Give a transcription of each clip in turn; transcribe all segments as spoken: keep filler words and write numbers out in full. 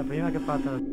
prima che parte.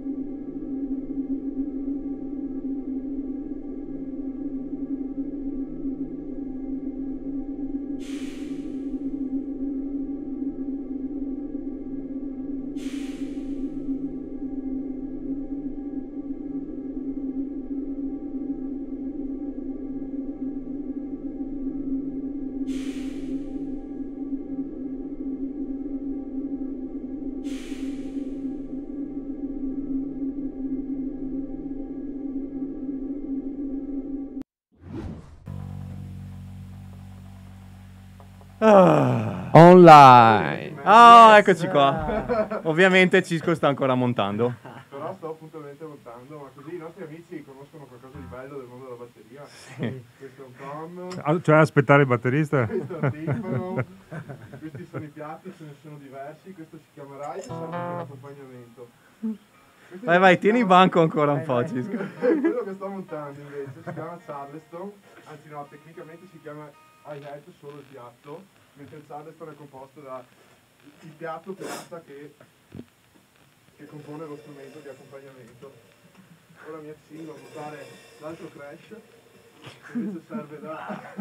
Ah. Online. Ah, eccoci qua. Ovviamente Cisco sta ancora montando. Però sto puntualmente montando, ma così i nostri amici conoscono qualcosa di bello del mondo della batteria. Sì. Questo è un tom, Ah, cioè aspettare il batterista? questo è un timpano, questi sono i piatti, ce ne sono diversi, questo si chiama Rai e serve per l'accompagnamento. Questo Vai, vai, si tieni il chiama- banco ancora un po', vai. Cisco. Quello che sto montando invece si chiama Charleston, anzi no, tecnicamente si chiama hi-hat solo il piatto, mentre il Charleston è composto da il piatto pianta che, che compone lo strumento di accompagnamento. Ora mi accingo a montare l'altro crash, che invece serve da...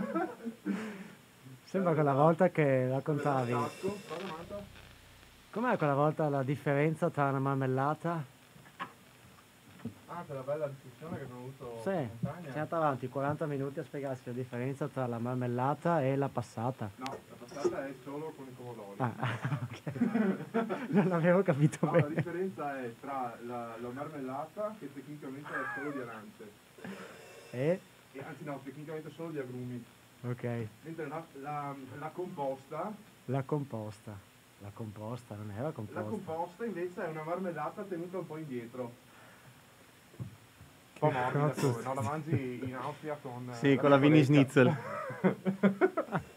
Sembra quella volta che raccontavi. Tacco. Cosa manca? Com'è quella volta la differenza tra una marmellata? Ah, quella bella discussione che abbiamo avuto Sì, in montagna. siamo andati avanti quaranta minuti a spiegarsi la differenza tra la marmellata e la passata. No, la passata è solo con i pomodori. Ah, ok. Non avevo capito No, la bene. differenza è tra la, la marmellata, che tecnicamente è solo di arance, E? e, anzi no, tecnicamente solo di agrumi, Ok. mentre la, la, la composta, La composta. La composta, non era la composta. composta invece è una marmellata tenuta un po' indietro. Un po' morbida cazzo come, no? La mangi in Austria con... eh, Sì, con la Vini pecoretta. Schnitzel.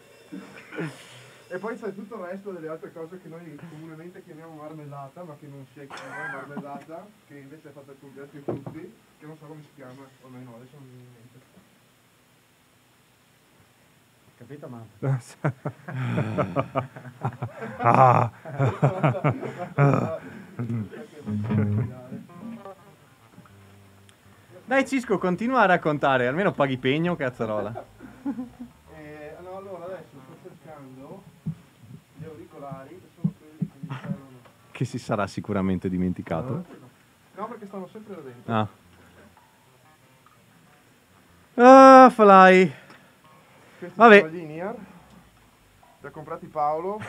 E poi c'è tutto il resto delle altre cose che noi comunemente chiamiamo marmellata, ma che non si è chiamata marmellata, che invece è fatta con gli altri frutti, che non so come si chiama, o almeno adesso non mi viene in mente. Capito, ma? Ah. Dai Cisco, continua a raccontare, almeno paghi pegno, cazzarola. Eh, no, allora adesso sto cercando gli auricolari, che sono quelli che mi servono. Che si sarà sicuramente dimenticato. No, perché stanno sempre là dentro. Ah. Ah, Fly. Questi Vabbè. sono gli in-ear. Li ha comprati Paolo.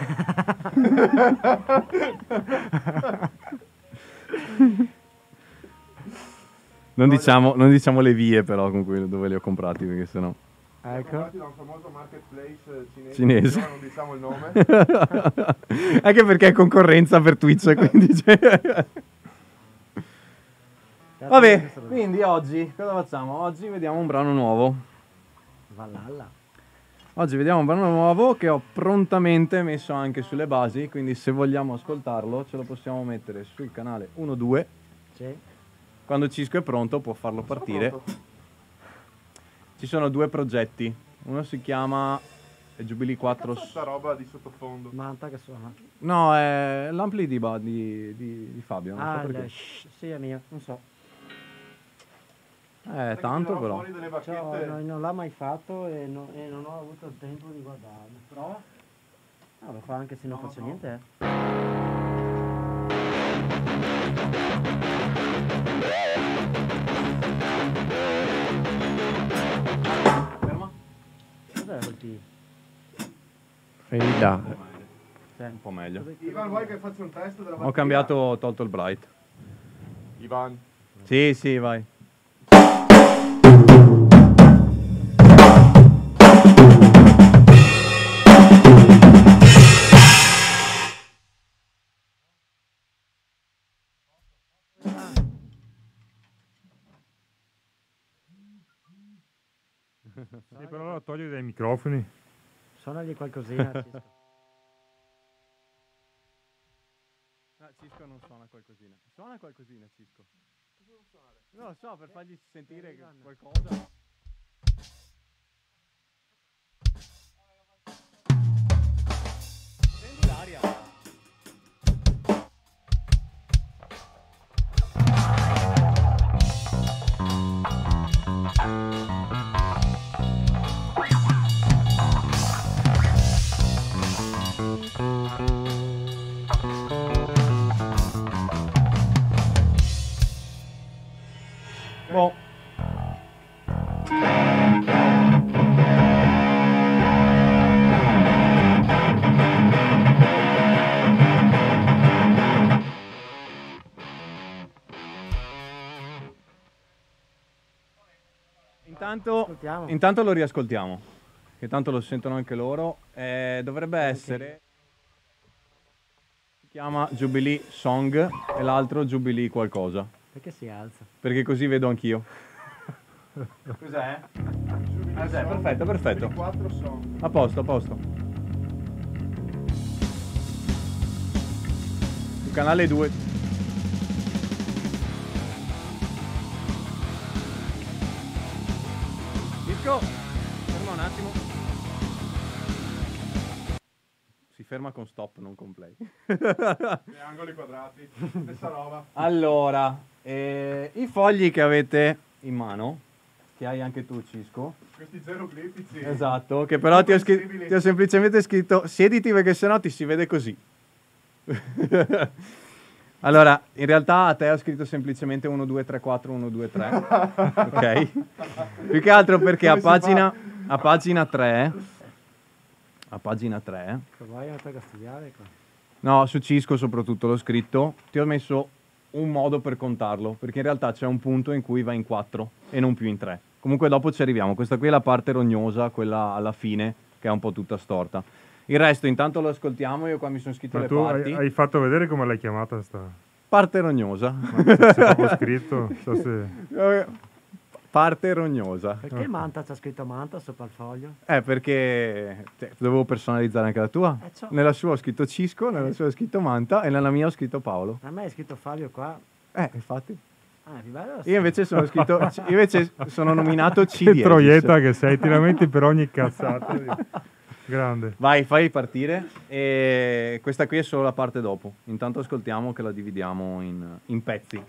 Non diciamo, non diciamo le vie però con quello dove li ho comprati, perché sennò... Li ha Ecco. comprati da un famoso marketplace eh, cinese. Cinese. Ora non diciamo il nome. Anche perché è concorrenza per Twitch, quindi... cioè- Vabbè, quindi oggi cosa facciamo? Oggi vediamo un brano nuovo. Valhalla. Oggi vediamo un brano nuovo che ho prontamente messo anche sulle basi, quindi se vogliamo ascoltarlo ce lo possiamo mettere sul canale uno due. Sì. Quando Cisco è pronto può farlo partire. Sono pronto. Ci sono due progetti. Uno si chiama Jubilee quattro. Cazzo è sta roba di sottofondo. Manta che suona. No, è l'ampli di, Ba- di, di, di Fabio. Non Ah, so il perché. shh, sì, è mio, non so. Eh, Sai che tanto tirerò però. fuori delle Cioè, bacchette. non, non l'ha mai fatto e, no- e non ho avuto il tempo di guardarlo. Però? Ah, lo fa anche se non No, faccio no. niente, eh. Ferma. Cos'è quel P? Vedi là. Cioè, Un po' meglio. cosa- Ivan, vuoi che faccia un test della batteria? Ho cambiato, ho tolto il bright. Ivan. Sì, sì, vai. Sì, però la togli dai microfoni. Suonagli qualcosina, Cisco. No, Cisco non suona qualcosina. Suona qualcosina, Cisco. Non lo so, per fargli sentire che qualcosa. Prendi l'aria. Intanto, Ascoltiamo. intanto lo riascoltiamo, che tanto lo sentono anche loro. Eh, dovrebbe essere... Si chiama Jubilee Song e l'altro Jubilee qualcosa, Perché si alza? perché così vedo anch'io. Cos'è? Cos'è? Perfetto, perfetto. quattro song. A posto, a posto. Su canale due. Disco, ferma un attimo. Si ferma con stop, non con play. Triangoli quadrati, stessa roba. Allora, eh, i fogli che avete in mano, che hai anche tu, Cisco. Questi geroglifici. Esatto, che però ti ho, scri- Comprensibili. ti ho semplicemente scritto siediti perché sennò ti si vede così. Allora, in realtà a te ho scritto semplicemente uno, due, tre, quattro, uno, due, tre. Ok? Più che altro perché a Come si pagina, a pagina tre, a pagina tre, Vai a tocca studiare qua. no, su Cisco soprattutto l'ho scritto, ti ho messo un modo per contarlo, perché in realtà c'è un punto in cui va in quattro e non più in tre. Comunque dopo ci arriviamo, questa qui è la parte rognosa, quella alla fine, che è un po' tutta storta. Il resto intanto lo ascoltiamo, io qua mi sono scritto Ma le tu parti. hai, hai fatto vedere come l'hai chiamata sta? Parte rognosa. C'è proprio scritto. So se... Eh, Parte rognosa. Perché Manta c'ha scritto Manta sopra il foglio? Eh, perché cioè, dovevo personalizzare anche la tua. Eh, ciao. Nella sua ho scritto Cisco, nella sua ho scritto Manta e nella mia ho scritto Paolo. A me è scritto Fabio qua. Eh, infatti. Ah, più bello. Io invece sono scritto, io invece sono nominato C Che diesis. troietta che sei, ti lamenti per ogni cazzata. Grande. Vai, fai partire. E questa qui è solo la parte dopo. Intanto ascoltiamo che la dividiamo in, in pezzi.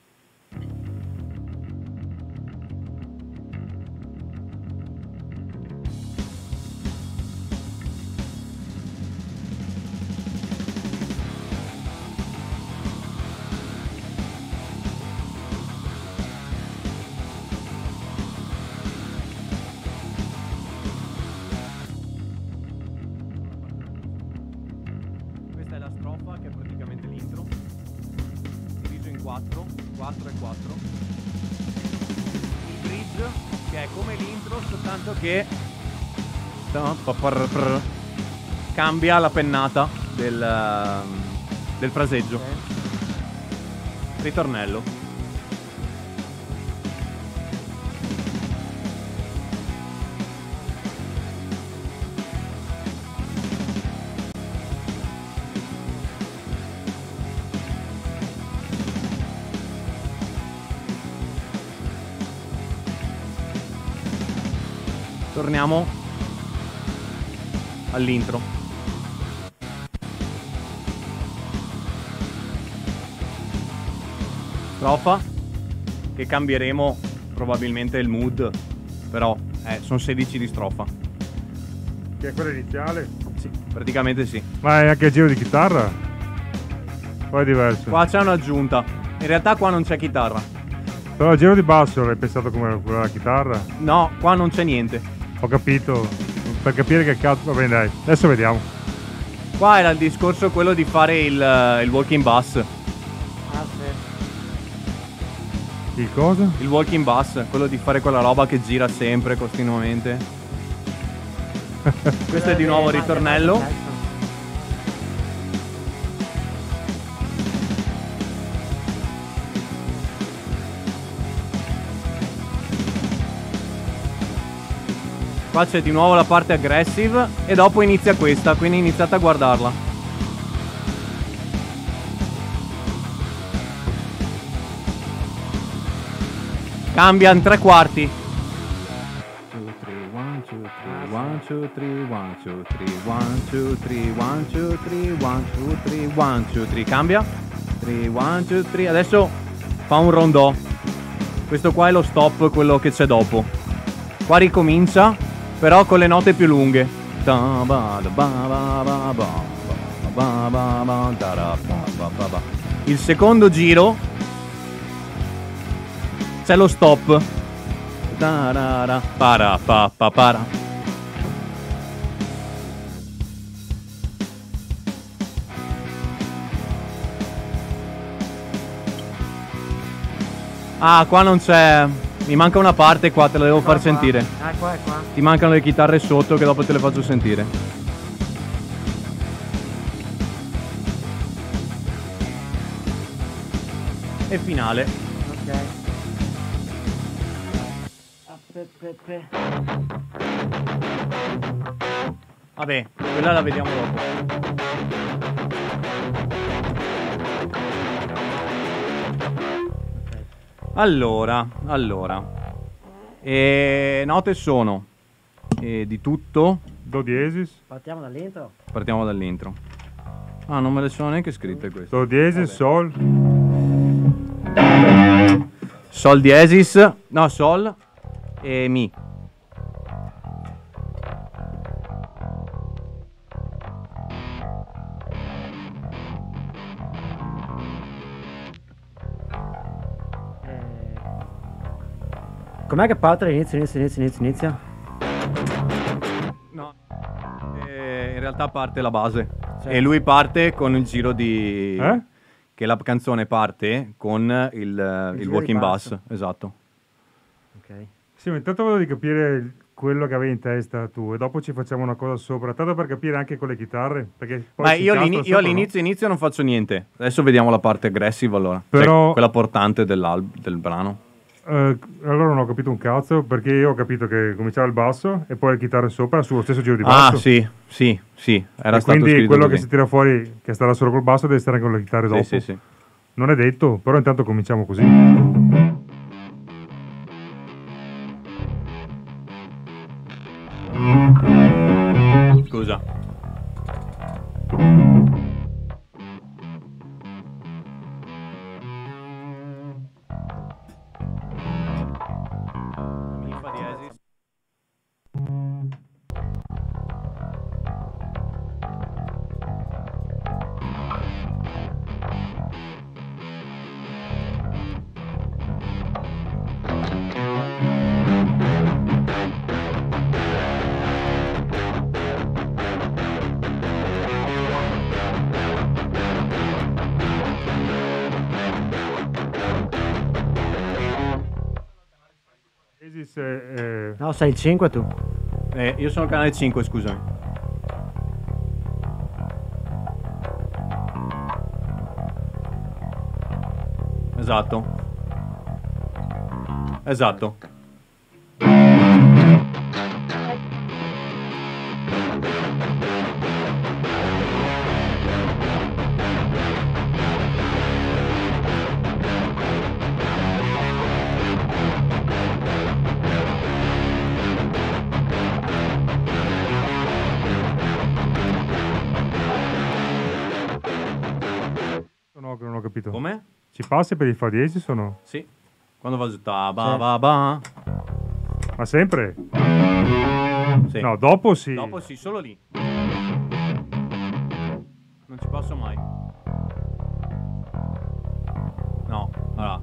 Questa è la strofa che è praticamente l'intro, diviso in quattro, quattro e quattro. Il bridge che è come l'intro, soltanto che cambia la pennata del, del fraseggio. Ritornello. Torniamo all'intro. Strofa che cambieremo probabilmente il mood, però eh, sono sedici di strofa. Che è quella iniziale? Sì, praticamente sì. Ma è anche il giro di chitarra? O è diverso? Qua c'è un'aggiunta. In realtà qua non c'è chitarra. Però il giro di basso l'hai pensato come quella della chitarra? No, qua non c'è niente. Ho capito. Per capire che cazzo... Va bene dai, adesso vediamo. Qua era il discorso quello di fare il, il walking bass. Ah, sì. Il cosa? Il walking bass, quello di fare quella roba che gira sempre, continuamente. Questo è di nuovo il ritornello. Qua c'è di nuovo la parte aggressive e dopo inizia questa, quindi iniziate a guardarla. Cambia in tre quarti. Cambia. tre, uno, due, tre. Adesso fa un rondò. Questo qua è lo stop, quello che c'è dopo. Qua ricomincia, però con le note più lunghe. Il secondo giro c'è lo stop. Para pa pa para. Ah, qua non c'è Mi manca una parte qua, te la devo far sentire. Ah, qua, qua. Ti mancano le chitarre sotto che dopo te le faccio sentire. E finale. Ok. Aspetta. Vabbè, quella la vediamo dopo. Allora, allora. E note sono e di tutto. Do diesis. Partiamo dall'intro. Partiamo dall'intro. Ah, non me le sono neanche scritte queste. Do diesis, sol. Sol diesis, no, sol e mi. Com'è che parte l'inizio, inizio, inizio, inizio, inizio? No. E in realtà parte la base. Sì. E lui parte con il giro di... Eh? Che la canzone parte con il, il, giro walking di bass. basso. Esatto. Ok. Sì, ma intanto volevo di capire il- quello che avevi in testa tu e dopo ci facciamo una cosa sopra, tanto per capire anche con le chitarre, perché poi Ma si io, incastra all'ini- io sopra, no? all'inizio inizio non faccio niente. Adesso vediamo la parte aggressive allora. Però- Cioè, quella portante dell'alb- del brano. Eh, allora non ho capito un cazzo, perché io ho capito che cominciava il basso e poi le chitarre sopra sullo stesso giro di basso. Ah, sì, sì, sì. Era E stato quindi scritto quello così. che si tira fuori, che starà solo col basso, deve stare con le chitarre dopo. Sì, sì, sì. Non è detto, però intanto cominciamo così. Scusa. Mi fa diesis. Diesis, eh, eh, No, sei il cinque tu. Eh, io sono canale cinque, scusami. Esatto. Esatto. no, che non ho capito. Come? Ci passi per il fa diesis o no? Sì. Quando va giù ta ba Sì. ba ba. Ma sempre? Sì. No, dopo sì. Dopo sì, solo lì. Non ci passo mai. No, allora.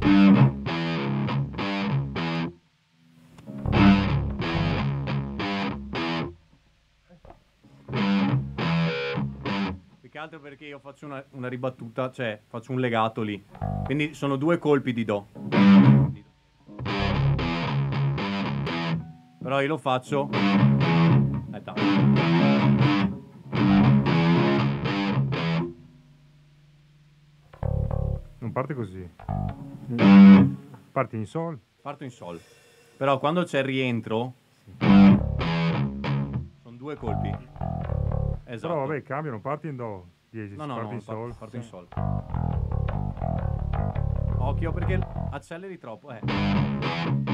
Più che altro perché io faccio una, una ribattuta, cioè faccio un legato lì. Quindi sono due colpi di do. Però io lo faccio. Aspetta. Non parte così. Parti in sol. Parto in sol. Però quando c'è il rientro sono due colpi. Esatto. Però vabbè, cambia, non parti in do diesis, No, no, parti no, in sol. parto, parto in sol. Occhio perché acceleri troppo, eh.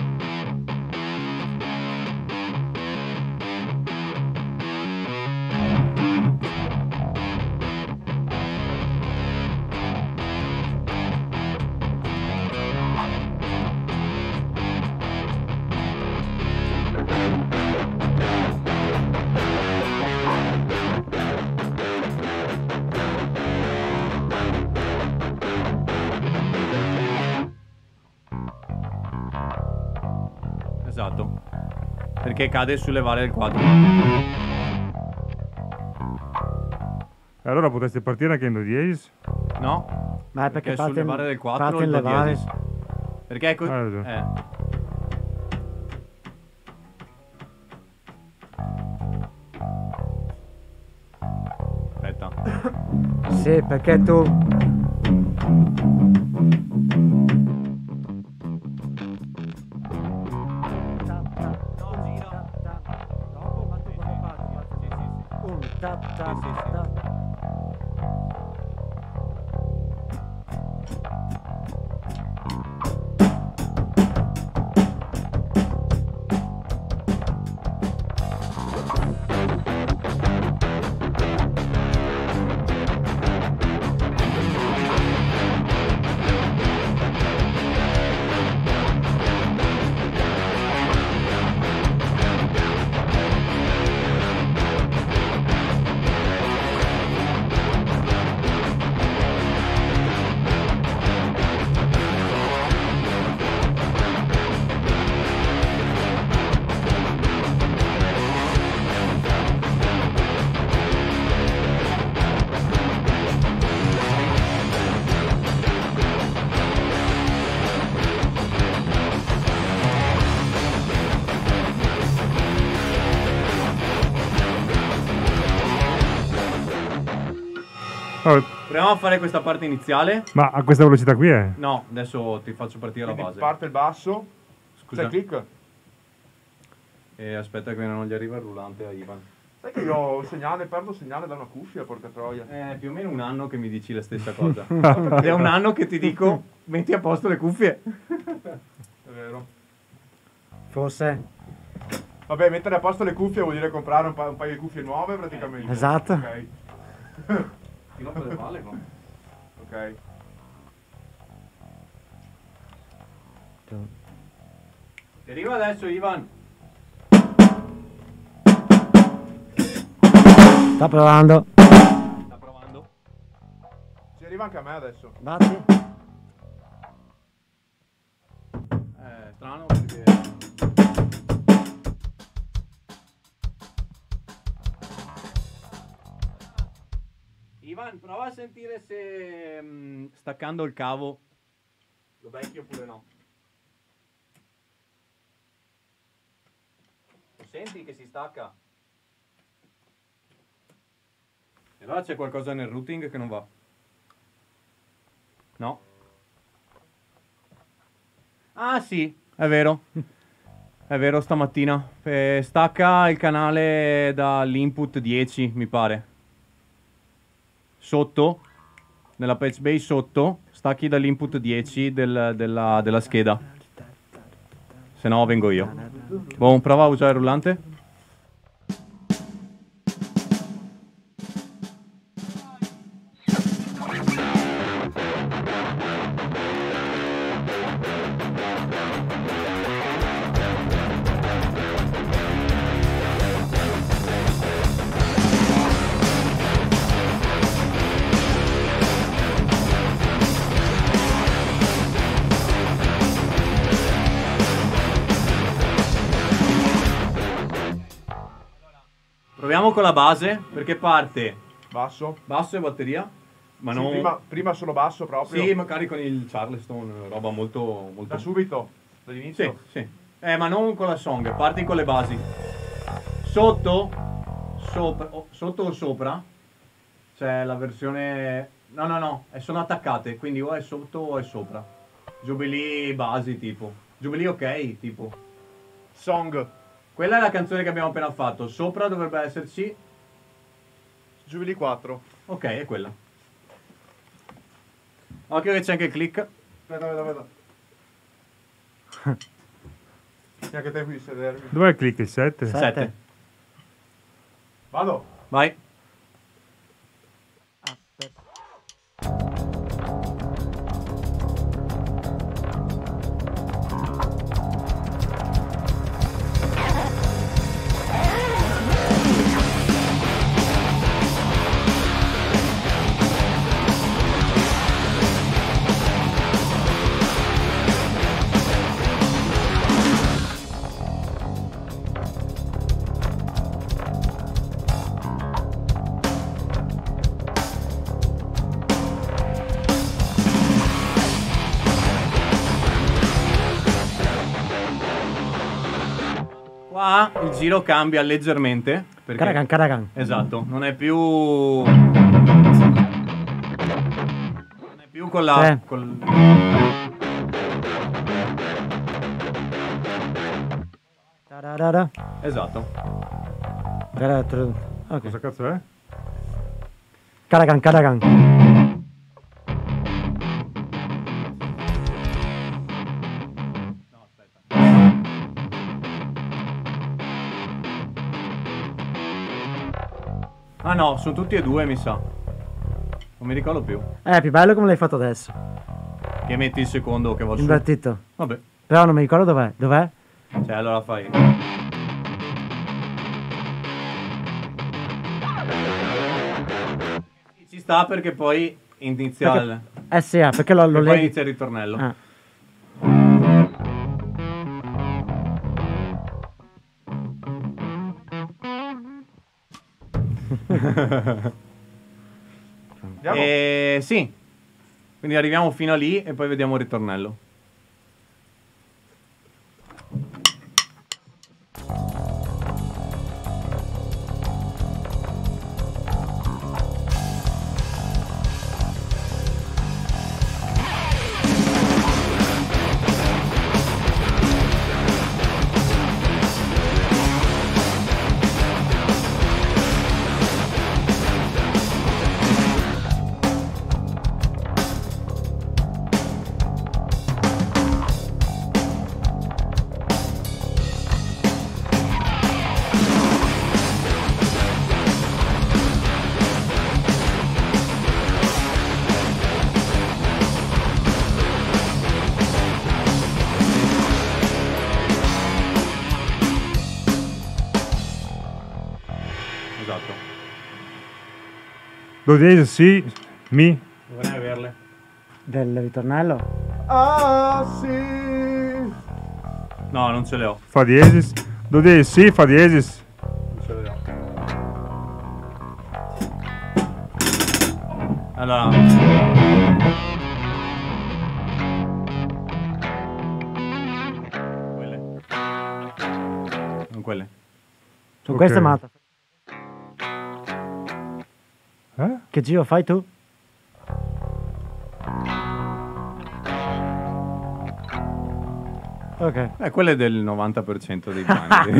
Esatto. Perché cade sulle valle del quadro. E allora potresti partire anche in do diesis? No? Ma è perché, Perché sulle parte in- valle del quattro parte il in do levare. diesis. Perché è così. Ah, ragione. Eh. Sì, perché tu... Un tap tap tap. Oh, Proviamo a fare questa parte iniziale. ma a questa velocità qui è? No, adesso ti faccio partire la Quindi base. parte il basso. Scusa. Sai click? E aspetta che non gli arriva il rullante a Ivan. Sai che io ho un segnale, perdo segnale da una cuffia, porca troia. È più o meno un anno che mi dici la stessa cosa. Ed è un anno che ti dico, metti a posto le cuffie. È vero. Forse... Vabbè, mettere a posto le cuffie vuol dire comprare un, pa- un paio di cuffie nuove praticamente. Esatto. Ok. Ti rompo le palle, no? Ok. Ti arriva adesso, Ivan. Sta provando. Sta provando. Ci arriva anche a me adesso. Batti. Eh, strano perché... Ivan, prova a sentire se mm, staccando il cavo lo becchi oppure no. Lo senti che si stacca? E allora c'è qualcosa nel routing che non va. No. Ah sì, è vero. È vero, stamattina. Eh, stacca il canale dall'input dieci, mi pare. Sotto, nella patch bay sotto, stacchi dall'input dieci del- della, della scheda. Se no vengo io. Buon, prova a usare il rullante. Proviamo con la base, perché parte Basso. basso e batteria, ma Sì, non... prima, prima solo basso proprio. Sì, magari con il Charleston, roba molto... molto... Da subito. Sì, Dall'inizio. sì. Eh, ma non con la song, parti con le basi. Sotto, sopra, o- sotto o sopra, c'è la versione... No, no, no, eh, sono attaccate, quindi o è sotto o è sopra. Jubilee basi, tipo. Jubilee ok, tipo. Song. Quella è la canzone che abbiamo appena fatto. Sopra dovrebbe esserci... Jubilee quattro. Ok, è quella. Occhio che c'è anche il click. Aspetta, aspetta, aspetta. Neanche te qui sedermi. Dov'è il click? Il sette? Sette. sette. Vado. Vai. Qua il giro cambia leggermente. Perché... Caracan, caracan. Esatto, non è più... con la... Sì. Col... Tararara. Esatto. Tararara. Ok. Cosa cazzo è? Caragan, Caragan. Ah no, sono tutti e due, mi sa. Non mi ricordo più. Eh, è più bello come l'hai fatto adesso. Che metti il secondo che va su. Invertito. Vabbè. Però non mi ricordo dov'è. Dov'è? Cioè, allora fai... Ci sta perché poi inizia Perché- il... Eh sì, ah, perché lo, lo e poi leghi. inizia il ritornello. Ah. Andiamo? E sì. Quindi arriviamo fino a lì e poi vediamo il ritornello. Esatto. Do diesis, sì, mi. Dovrei averle. Del ritornello. Ah, sì! No, non ce le ho. Fa diesis. Do diesis, sì, fa diesis. Non ce le ho. Allora... Quelle. Non quelle. Su Ok. questa è matta. Eh? Che giro fai tu? Ok. Eh, quelle è del novanta per cento dei brani.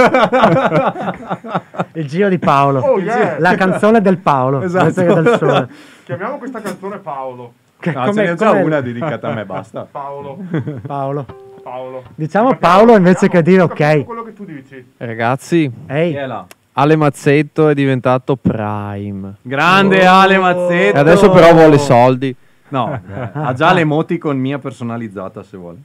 Il giro di Paolo. Oh, yeah. La canzone del Paolo. Esatto. Questa che è del sole. Chiamiamo questa canzone Paolo. Che No, ce come- n'è già come- una dedicata a me, basta. Paolo. Paolo. Paolo. Diciamo Capiamo- Paolo invece capiamo- che dire capiamo ok. quello che tu dici. Ragazzi, Ehi. Chi è là? Ale Mazzetto è diventato Prime. Grande Oh. Ale Mazzetto. E adesso però vuole soldi. No, eh, ha già l'emoticon mia personalizzata se vuole.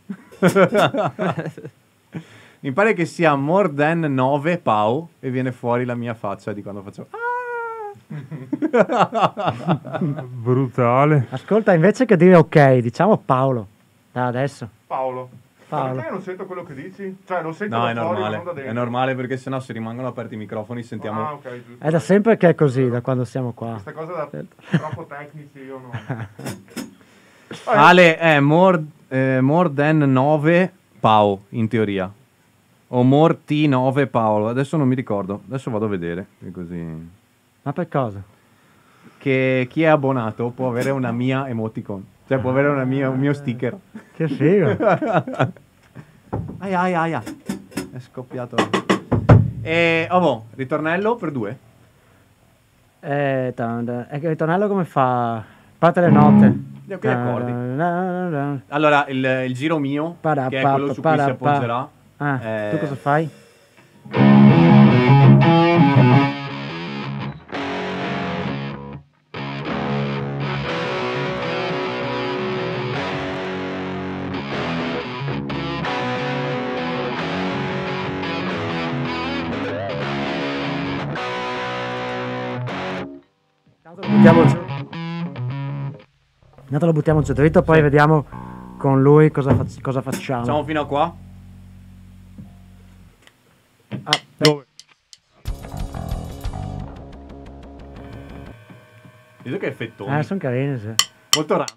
Mi pare che sia more than nove Pau e viene fuori la mia faccia di quando faccio ah! Brutale. Ascolta, invece che dire ok, diciamo Paolo. Da adesso. Paolo. Paolo. Perché non sento quello che dici? Cioè, non sento No, da è fuori, ma normale. non da È dentro. normale perché sennò se rimangono aperti i microfoni sentiamo Ah, ok, giusto. È da sempre che è così, da quando siamo qua. Queste cose da troppo tecnici io no. Vabbè, Ale è more, eh, more than nove Pau in teoria. O more T nove Paolo. Adesso non mi ricordo. Adesso vado a vedere. che Così. Ma per cosa? Che chi è abbonato può avere una mia emoticon. Cioè può avere una mia, un mio sticker. Che figo. Aia, aia, aia. È scoppiato. E, oh, boh, ritornello per due. Eh, tan- e che ritornello come fa? Parte le note. Gli gli accordi. Ah, Allora, il, il giro mio, Para, che è pa, quello pa, su cui para, si pa. appoggerà. eh, tu cosa fai? Intanto lo buttiamo giù. Intanto lo buttiamo giù dritto, poi vediamo con lui cosa, fac- cosa facciamo. Facciamo fino a qua. Ah, Dove? Vedo che effettoni. eh, sono carini, sì. Molto raro.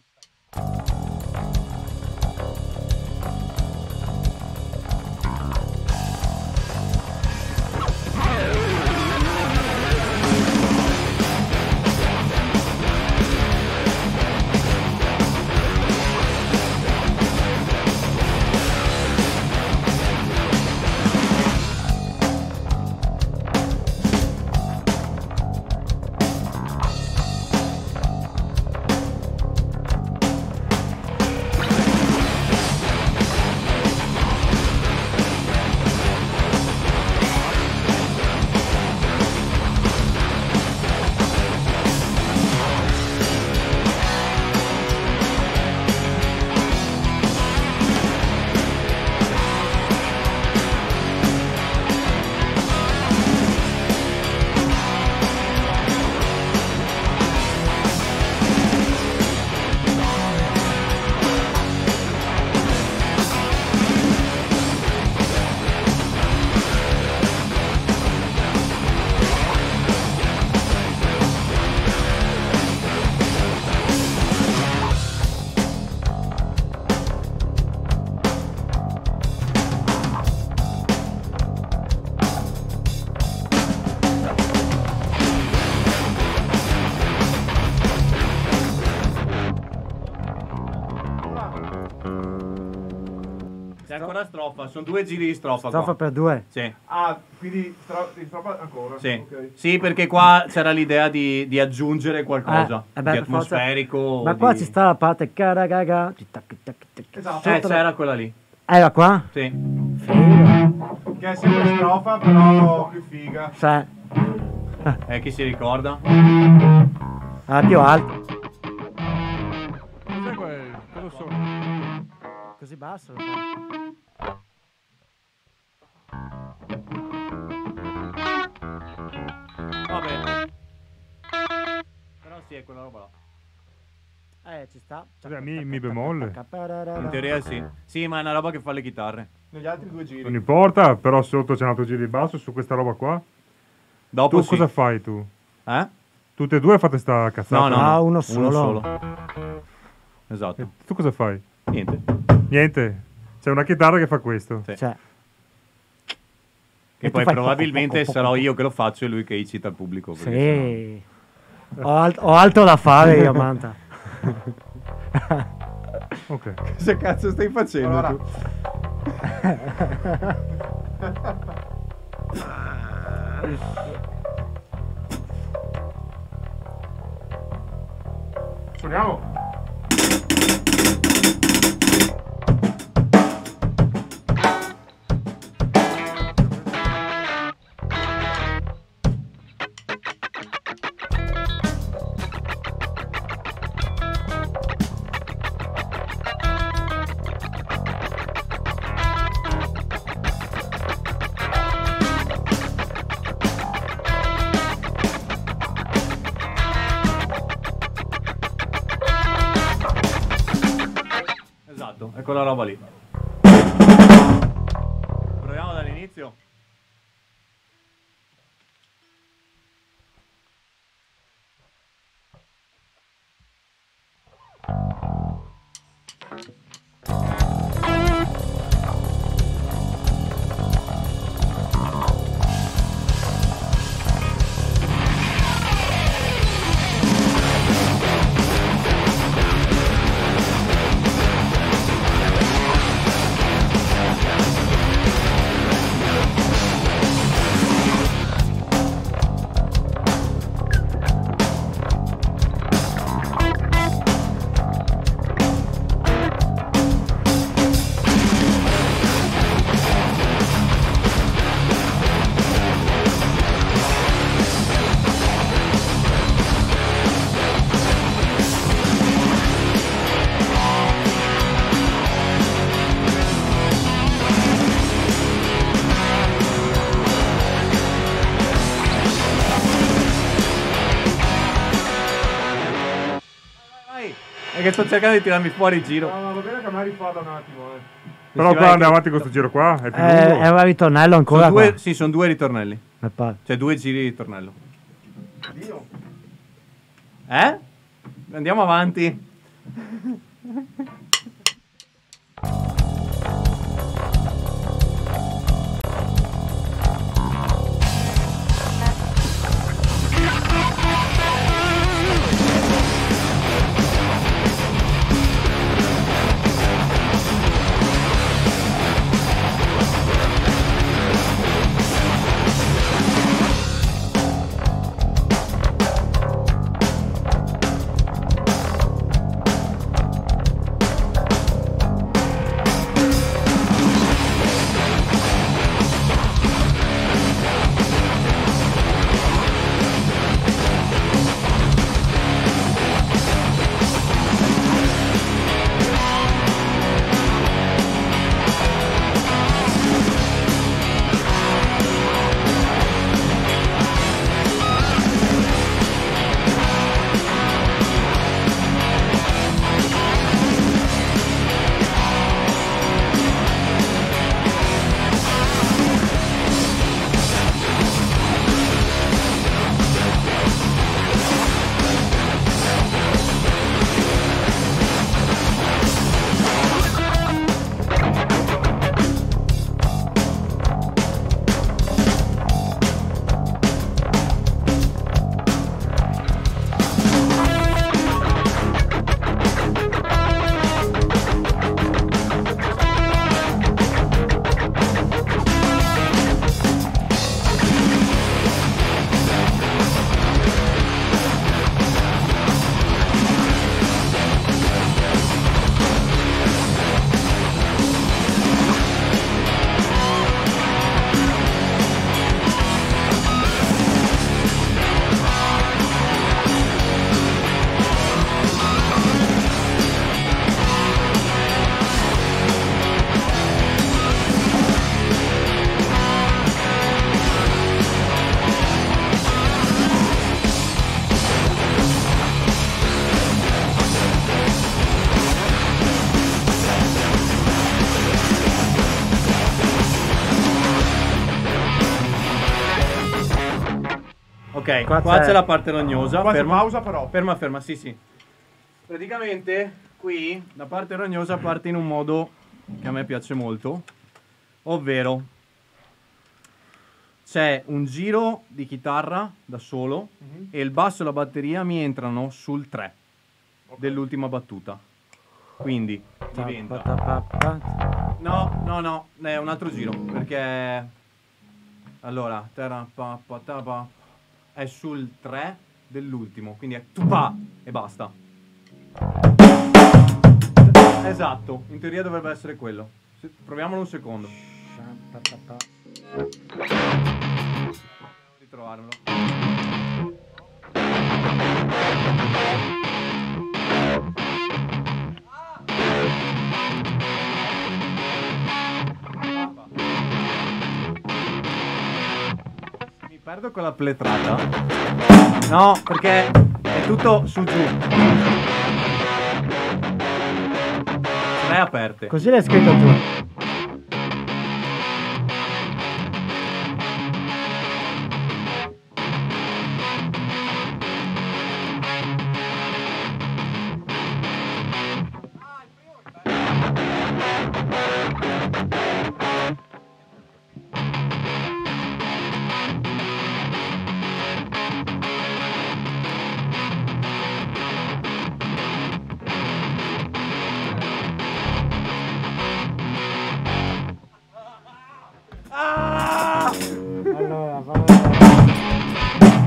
ancora strofa, sono due giri di strofa, Strofa qua. per due. Sì. Ah, quindi stro- di strofa ancora? Sì. Ok. Sì, perché qua c'era l'idea di, di aggiungere qualcosa Eh, eh beh, di per forza. atmosferico. Ma qua di- ci sta la parte caragaga. Esatto. Eh, sotto la- c'era quella lì. Era qua? Sì. Figo. Che è sempre strofa, però più figa. Sì. Eh, chi si ricorda? Ah, più alto. Cos'è quel? Cosa sono? Così basso. Vabbè. Però sì, è quella roba là. Eh, ci sta. Cos'è, mi, mi bemolle? In teoria sì. Sì, ma è una roba che fa le chitarre. Negli altri due giri. Non importa, però sotto c'è un altro giro di basso su questa roba qua. Dopo Tu sì. cosa fai tu? Eh? Tutte e due fate sta cazzata? No, no, Ah, no. uno solo. Esatto. E tu cosa fai? Niente. Niente. C'è una chitarra che fa questo. Sì. Cioè, Che E tu poi fai probabilmente poco, poco, sarò poco. io che lo faccio e lui che incita il pubblico. perché sì. Ho, alt- ho altro da fare io, Manta. Ok. sennò- Cosa cazzo stai facendo Allora. tu? Suoniamo. Esatto, è quella roba lì. Proviamo dall'inizio. Vai. È che sto cercando di tirarmi fuori il giro. No, no, va bene che magari farla un attimo, eh. Però Sì, qua vai, andiamo che- avanti con questo giro qua. È più Eh, lungo. è un ritornello ancora Sono due, qua. sì, sono due ritornelli. Mi pare. Cioè due giri di ritornello. Dio. Eh? Andiamo avanti. Ok, Qua qua, c'è- c'è la parte rognosa. Qua c'è Ferma, pausa però. ferma, ferma, sì, sì. Praticamente qui la parte rognosa parte in un modo che a me piace molto, ovvero c'è un giro di chitarra da solo Mhm. e il basso e la batteria mi entrano sul tre Ok. dell'ultima battuta. Quindi diventa... Ta-pa-ta-pa-pa. No, no, no, è un altro giro, perché... Allora, terra, pa, pa, ta, pa, è sul tre dell'ultimo, quindi è tupa e basta. Esatto, in teoria dovrebbe essere quello. Se- Proviamolo un secondo. Ta-pa-ta-pa. Ritrovarmelo. Mi perdo con la pletrata. No, perché è tutto su giù. Ce l'hai aperte. Così l'hai scritto tu. Ah! Allora, fammi vedere.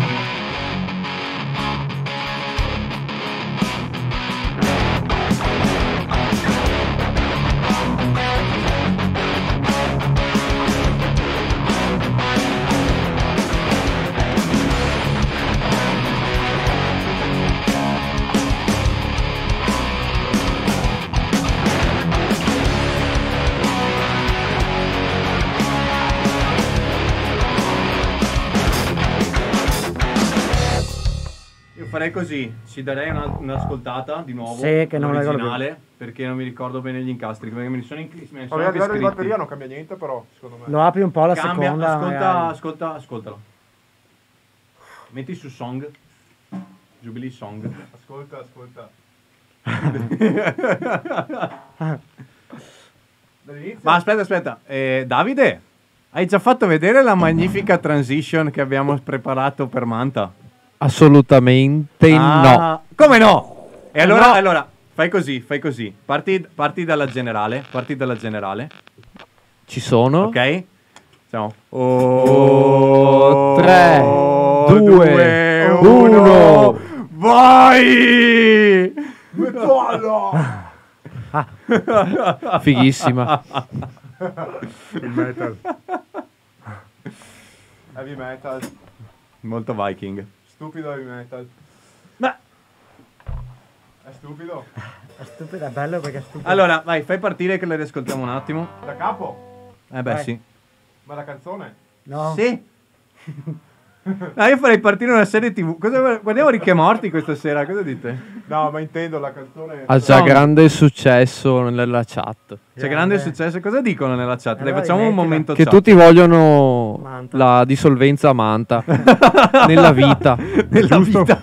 Io farei così, ci darei una- un'ascoltata di nuovo. Sì, che non la ricordo l'originale, perché non mi ricordo bene gli incastri, perché me ne sono, inc- me ne sono Vabbè, a anche livello di scritti. batteria non cambia niente, però secondo me. Lo apri un po' la Cambia, seconda. ascolta, magari. ascolta, ascoltalo. Metti su Song, Jubilee Song. Ascolta, ascolta. Dall'inizio? Ma aspetta, aspetta, eh, Davide, hai già fatto vedere la magnifica transition che abbiamo preparato per Manta? Assolutamente no. Ah, come no? E allora, No. allora, fai così, fai così. Parti, parti dalla generale, parti dalla generale, Ci sono? ok? Siamo. Oh, tre, due, uno. uno. Vai! Metallo! Fighissima. Il metal. Heavy metal. Molto Viking. Stupido heavy metal. Ma È stupido? È stupido, è bello perché è stupido. allora, vai, fai partire che le riascoltiamo un attimo. Da capo? Eh beh, Vai. sì. Ma la canzone? No. Sì. No, io farei partire una serie tivù. Cosa, guardiamo Ricchi e Morti questa sera, cosa dite? No, ma intendo la canzone. Ha già Song. grande successo nella chat. C'è grande successo. Cosa dicono nella chat? Dai, Allora facciamo un rimettila. momento Che chat. tutti vogliono Manta. la dissolvenza a Manta nella vita. Nella Giusto. vita.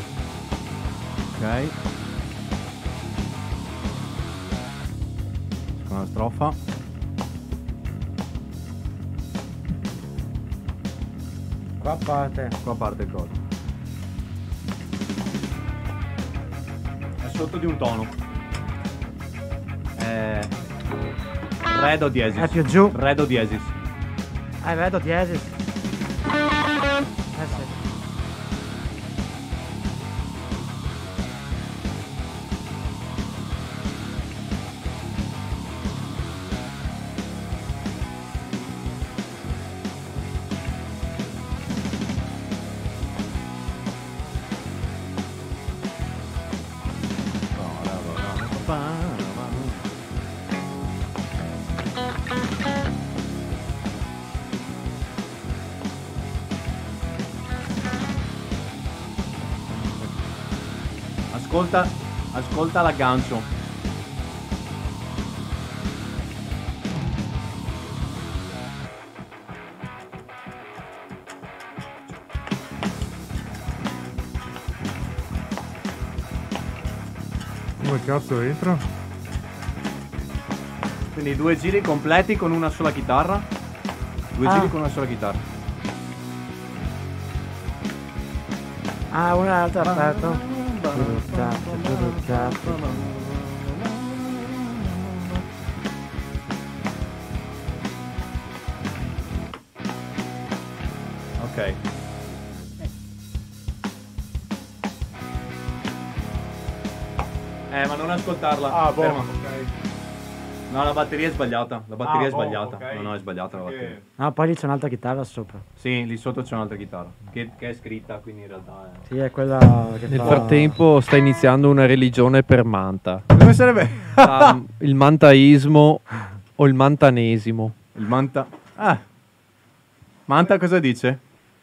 Ok. Seconda strofa. Qua parte. Qua parte il coso. È sotto di un tono. È Re do diesis. È più giù. Re do diesis. Eh, vedo diesis. Eh sì. Ascolta, ascolta l'aggancio. Come cazzo entra? Quindi due giri completi con una sola chitarra. Due Ah. giri con una sola chitarra. Ah, un'altra, aspetta. Ok. Eh, ma non ascoltarla. Ah, boh, Ferma. ok. No, la batteria è sbagliata. La batteria Ah, è boh, sbagliata. ok. No, no, è sbagliata la batteria. Perché- No, poi lì c'è un'altra chitarra sopra. Sì, lì sotto c'è un'altra chitarra. Che, che è scritta, quindi in realtà è. Sì, è quella che Nel fa... frattempo sta iniziando una religione per Manta. Come sarebbe? Tra il mantaismo o il mantanesimo. Il Manta. Ah. Manta cosa dice?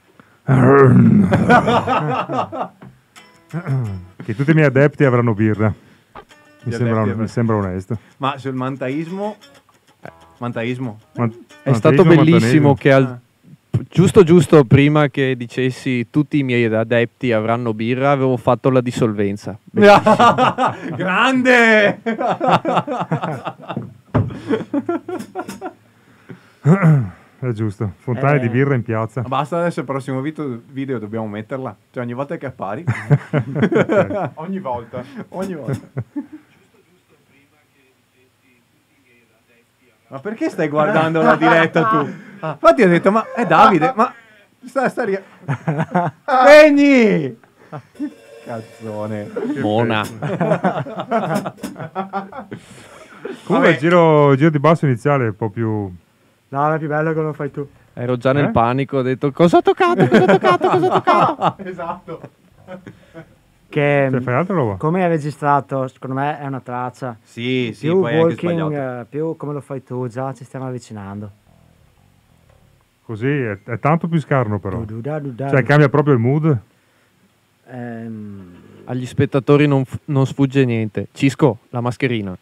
Che tutti i miei adepti avranno birra. Mi, Gli sembra, adepti avranno- mi sembra onesto. Ma sul mantaismo. eh, Mantaismo. Man- È stato mantaismo, bellissimo mantanesimo. che al- giusto giusto prima che dicessi tutti i miei adepti avranno birra avevo fatto la dissolvenza. Grande! È giusto. Fontane Eh. di birra in piazza. Basta, adesso il prossimo video, video dobbiamo metterla. Cioè ogni volta che appari. Ogni volta. Ogni volta. Ma perché stai guardando la diretta tu? Infatti ho detto, ma è Davide, ma sta, sta ri- Spegni! Cazzone. Mona. Comunque il giro, il giro di basso iniziale è un po' più... No, è più bello che lo fai tu. Ero già nel Eh? panico, ho detto cosa ho toccato, cosa ho toccato, cosa ho toccato. Esatto. Che Cioè, fai altra roba? come hai registrato, secondo me è una traccia. Sì, sì, Più poi è anche walking, sbagliato. eh, più come lo fai tu, già ci stiamo avvicinando. Così è, è tanto più scarno però. Du-du-da-du-da. Cioè cambia proprio il mood. Ehm, Agli spettatori non, f- non sfugge niente. Cisco, la mascherina.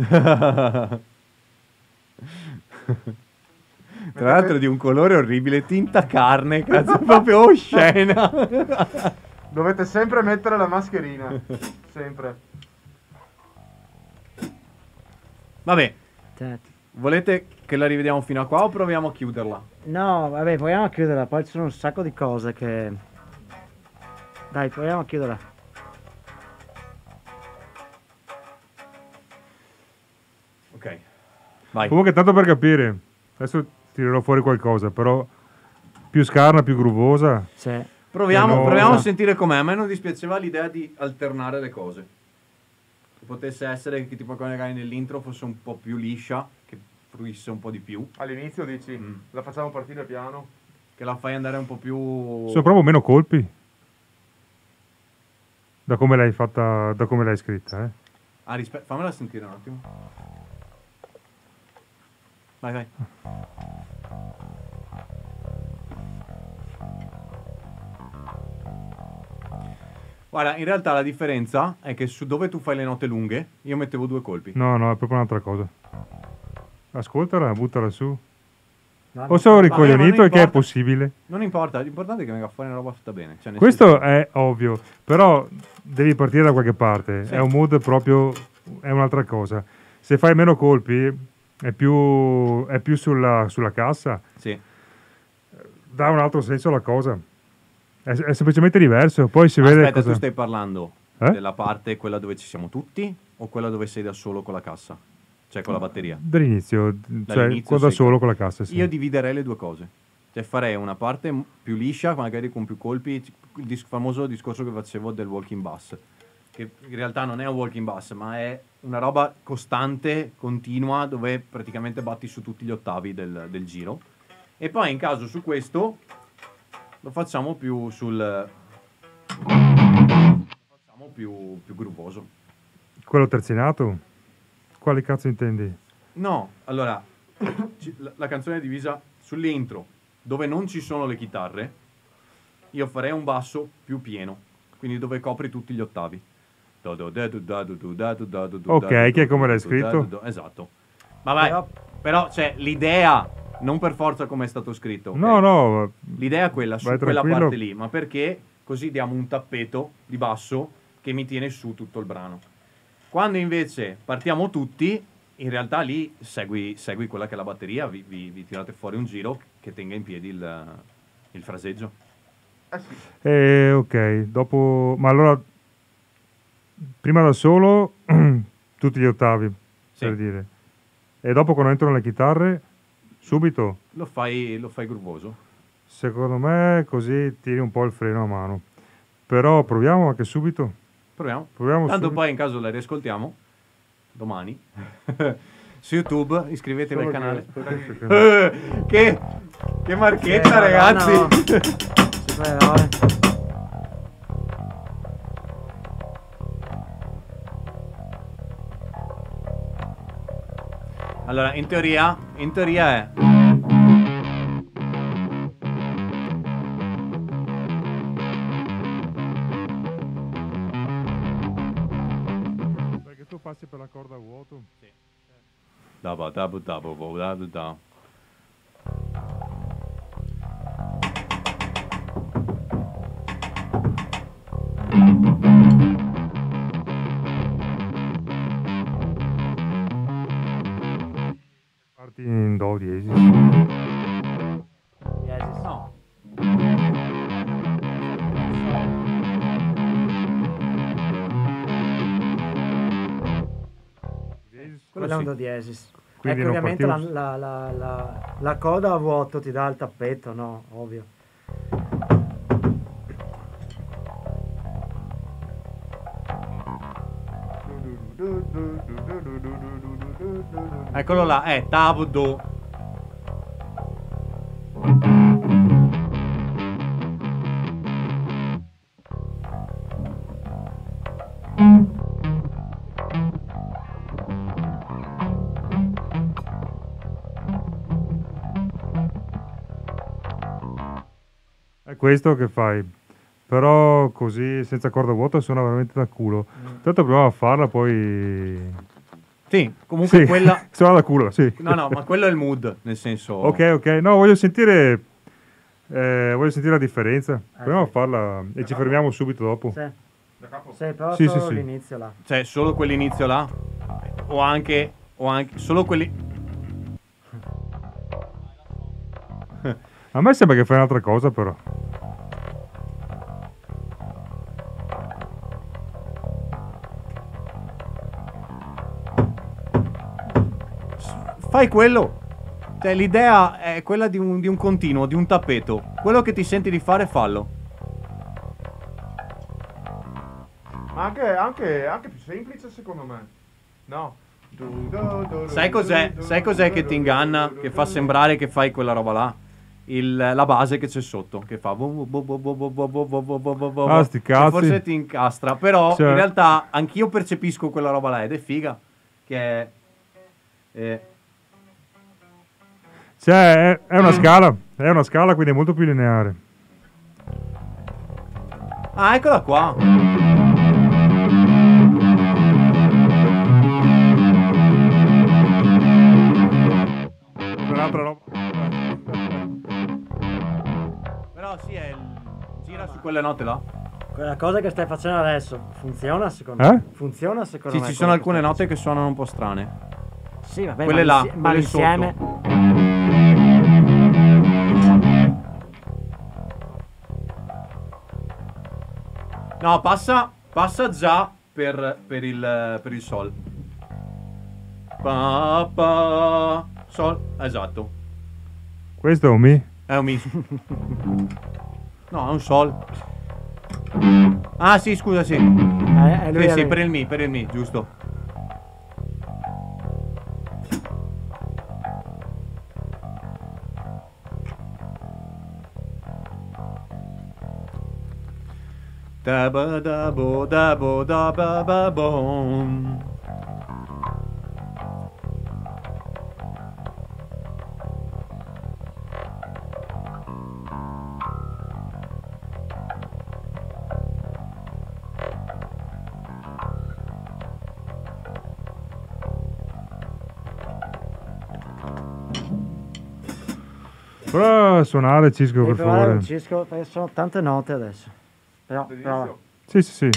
Tra l'altro di un colore orribile, tinta carne, cazzo, proprio oscena. Dovete sempre mettere la mascherina. Sempre. Vabbè, cioè, volete che la rivediamo fino a qua o proviamo a chiuderla? no, vabbè, proviamo a chiuderla, poi ci sono un sacco di cose che... Dai, proviamo a chiuderla. Ok, vai. Comunque tanto per capire. Adesso tirerò fuori qualcosa, però più scarna, più groovosa. Sì. Proviamo, Che no. proviamo a sentire com'è. A me non dispiaceva l'idea di alternare le cose. Che potesse essere che tipo magari nell'intro fosse un po' più liscia, che fruisse un po' di più, All'inizio dici, Mm. la facciamo partire piano. che la fai andare un po' più... Sono proprio meno colpi. Da come l'hai fatta, da come l'hai scritta, eh. Ah, rispe- fammela sentire un attimo. Vai, vai. Guarda, in realtà la differenza è che su dove tu fai le note lunghe, io mettevo due colpi. No, no, è proprio un'altra cosa. Ascoltala, buttala su. No, O sono vabbè, ricoglionito ma e non che è importa. possibile. Non importa, l'importante è che venga fuori una roba fatta bene. Cioè, nel Questo senso- è ovvio, però devi partire da qualche parte. Sì. È un mood proprio, è un'altra cosa. Se fai meno colpi, è più, è più sulla, sulla cassa, Sì. dà un altro senso alla cosa. È, è semplicemente diverso, poi si vede Aspetta, cosa... tu stai parlando Eh? della parte quella dove ci siamo tutti o quella dove sei da solo con la cassa? Cioè con la batteria? Dall'inizio, cioè Dall'inizio quando da sei- solo con la cassa, sì. Io dividerei le due cose. Cioè farei una parte m- più liscia, magari con più colpi, il dis- famoso discorso che facevo del walking bus, che in realtà non è un walking bus, ma è una roba costante, continua, dove praticamente batti su tutti gli ottavi del, del giro. E poi in caso su questo lo facciamo più sul... lo facciamo più, più groovoso. Quello terzinato? Quale cazzo intendi? No, allora, ci- la, la canzone è divisa sull'intro, dove non ci sono le chitarre, io farei un basso più pieno, quindi dove copri tutti gli ottavi. Ok, che è come l'hai scritto? Esatto. Ma vai, Però- però c'è l'idea, non per forza come è stato scritto. ok? No, no, L'idea è quella, su vai quella tranquillo. parte lì, ma perché così diamo un tappeto di basso che mi tiene su tutto il brano. Quando invece partiamo tutti, in realtà lì segui, segui quella che è la batteria, vi, vi- vi tirate fuori un giro che tenga in piedi il, il fraseggio. Eh sì, Eh, ok, dopo... Ma allora, prima da solo, tutti gli ottavi, Sì. per dire. E dopo quando entrano le chitarre, subito. Lo fai, lo fai groovoso. Secondo me così tiri un po' il freno a mano. Però proviamo anche subito. Proviamo. Proviamo Tanto subito. poi in caso la riascoltiamo, domani, su YouTube, iscrivetevi Solo al canale. che- aspetta che- Eh, che, che marchetta, Eh, ragazzi! Madonna, Supereroe. Allora, in teoria, in teoria è... Perché tu passi per la corda a vuoto. Da ba da bu da bu bu da bu da. Parti in do diesis. Diesis. No. Diesis. Quello è un sì. do diesis. Quindi ecco, non ovviamente la, partiamo- la, la, la, la coda a vuoto ti dà il tappeto, no? Ovvio. Eccolo là, è tabdo. È questo che fai. Però così, senza corda a vuoto, suona veramente da culo. Tanto proviamo a farla, poi... Sì, comunque Sì, quella... suona da culo, sì. No, no, ma quello è il mood, nel senso... Ok, ok. No, voglio sentire... eh, voglio sentire la differenza. Proviamo a sì. farla e ci fermiamo subito dopo. Sì, da capo. sì, però Sì, solo sì, sì. l'inizio là. Cioè, solo quell'inizio là? O anche... O anche... Solo quelli... A me sembra che fai un'altra cosa, però. Fai quello. Cioè, l'idea è quella di un, di un continuo, di un tappeto. Quello che ti senti di fare, fallo. Ma anche, anche, anche più semplice secondo me. No. Sai cos'è? Sai cos'è che ti inganna? Che fa sembrare che fai quella roba là? Il- la base che c'è sotto, che fa Ah, sti che cazzi. forse ti incastra, però Cioè- in realtà anch'io percepisco quella roba là ed è figa. Che è... eh, Cioè, è, è una scala. È una scala, quindi è molto più lineare. Ah, eccola qua. Un'altra roba. Però sì, è il... gira su quelle note là. Quella cosa che stai facendo adesso funziona secondo Eh? me? Funziona secondo Sì, me? ci sono quello alcune stai note che suonano un po' strane. Sì, vabbè, Quelle ma, là, insie- ma quelle insieme. No, passa, passa già per, per il, per il sol. Pa, pa, sol, esatto. Questo è un mi? È un mi. No, è un sol. Ah sì, scusa, sì. Eh, eh, lui Sì, è- sì, per il mi, per il mi, giusto. Da ba da bo da bo da ba ba bom. Prova a suonare Cisco, Devi per provare favore. un Cisco, perché sono tante note adesso. Però, prova. Sì, sì, sì.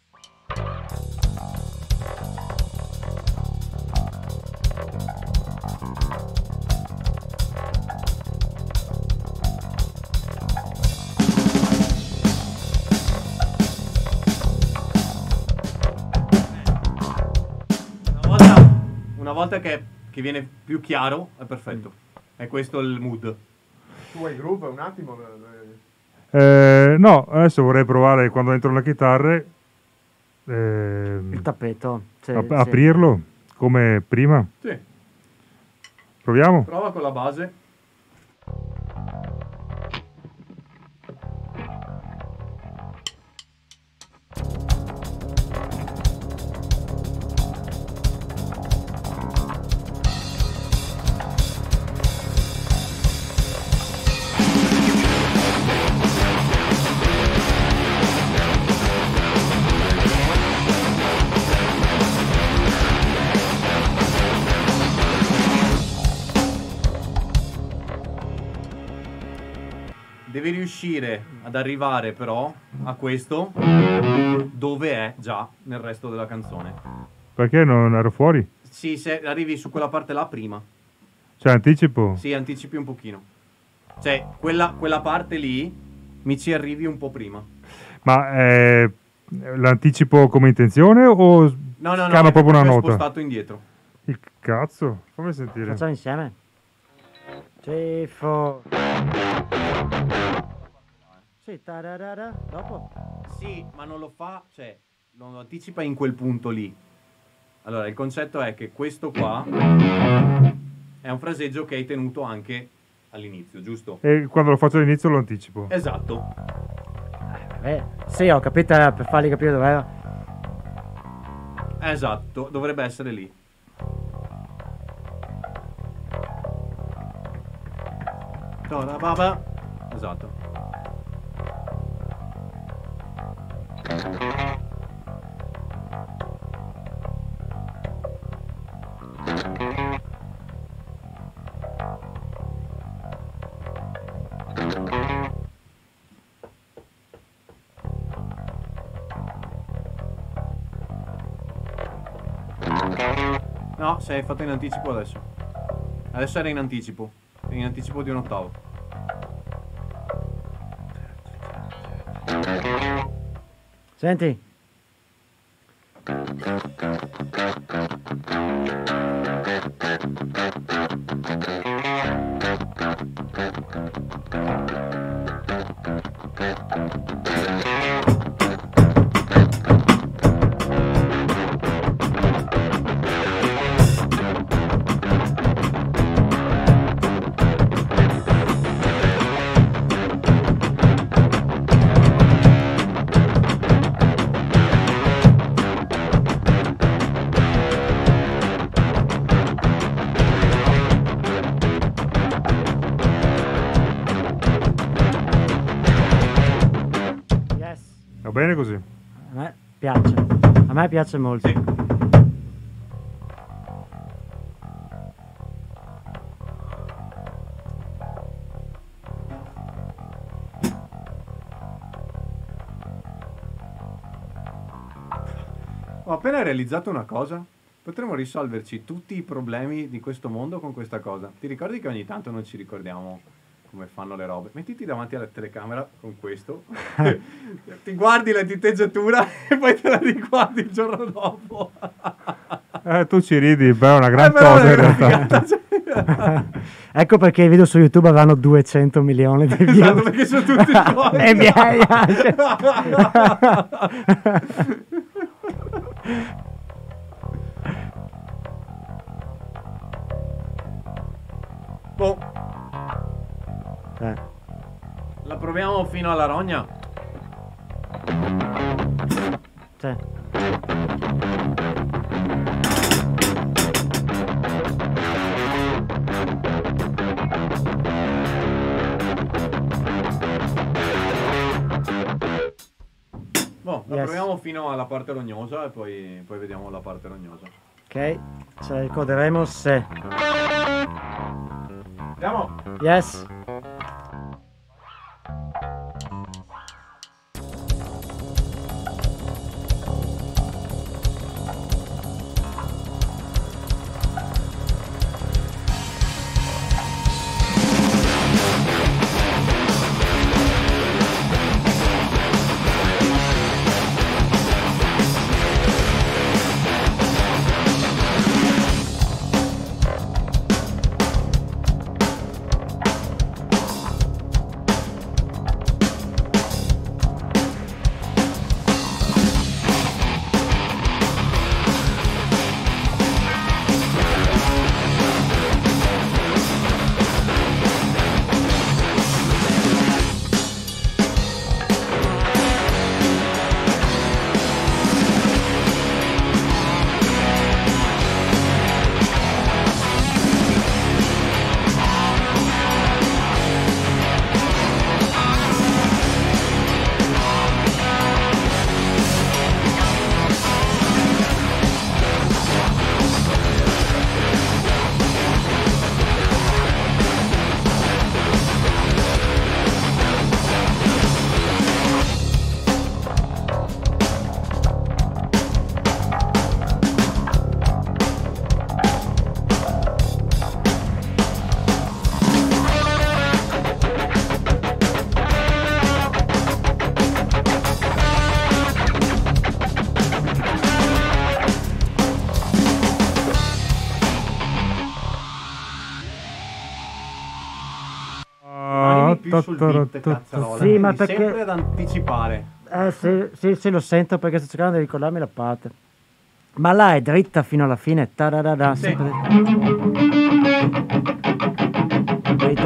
Una volta, una volta che, che viene più chiaro, è perfetto. È questo il mood. Tu hai groove un attimo. le- le- Eh, no, adesso vorrei provare quando entro la chitarra ehm, Il tappeto. Sì, ap- sì. aprirlo come prima. Sì, Proviamo? prova con la base. Devi riuscire ad arrivare però a questo dove è già nel resto della canzone. Perché non ero fuori? Sì, se arrivi su quella parte là prima. Cioè, anticipo? Sì, anticipi un pochino. Cioè, quella, quella parte lì mi ci arrivi un po' prima. Ma eh, l'anticipo come intenzione o No, no, no, scala è proprio una proprio nota? spostato indietro. Il cazzo? Fammi sentire. Facciamo insieme. Cifo. Sì, tararara. Dopo. Sì, ma non lo fa, cioè, non lo anticipa in quel punto lì. Allora, il concetto è che questo qua è un fraseggio che hai tenuto anche all'inizio, giusto? E quando lo faccio all'inizio lo anticipo. Esatto. Vabbè. Sì, ho capito, eh, per fargli capire dov'era. Esatto, dovrebbe essere lì. Torababa. Esatto. No, sei fatto in anticipo adesso. Adesso era in anticipo. È in anticipo di un ottavo. Senti. Yes. Va bene così? A me piace. A me piace molto. Sì. Ho appena realizzato una cosa. Potremmo risolverci tutti i problemi di questo mondo con questa cosa. Ti ricordi che ogni tanto non ci ricordiamo come fanno le robe? Mettiti davanti alla telecamera con questo, ti guardi la tinteggiatura e poi te la riguardi il giorno dopo. Eh, tu ci ridi, però è una gran Eh, però cosa è in una realtà. figata, cioè. Ecco perché i video su YouTube avranno duecento milioni di view. Esatto, perché sono tutti tuoi. E miei anche. Boh, Eh. la proviamo fino alla rogna. Sì. Boh, la Yes. proviamo fino alla parte rognosa e poi, poi vediamo la parte rognosa. Ok, ce la ricorderemo se. Andiamo! Yes. Più sul beat, cazzarola. Sì, ma Devi perché- sempre ad anticipare. Eh sì, sì, sì, lo sento perché sto cercando di ricordarmi la parte. Ma là è dritta fino alla fine. Ta-da-da-da, Sì. sempre dritta.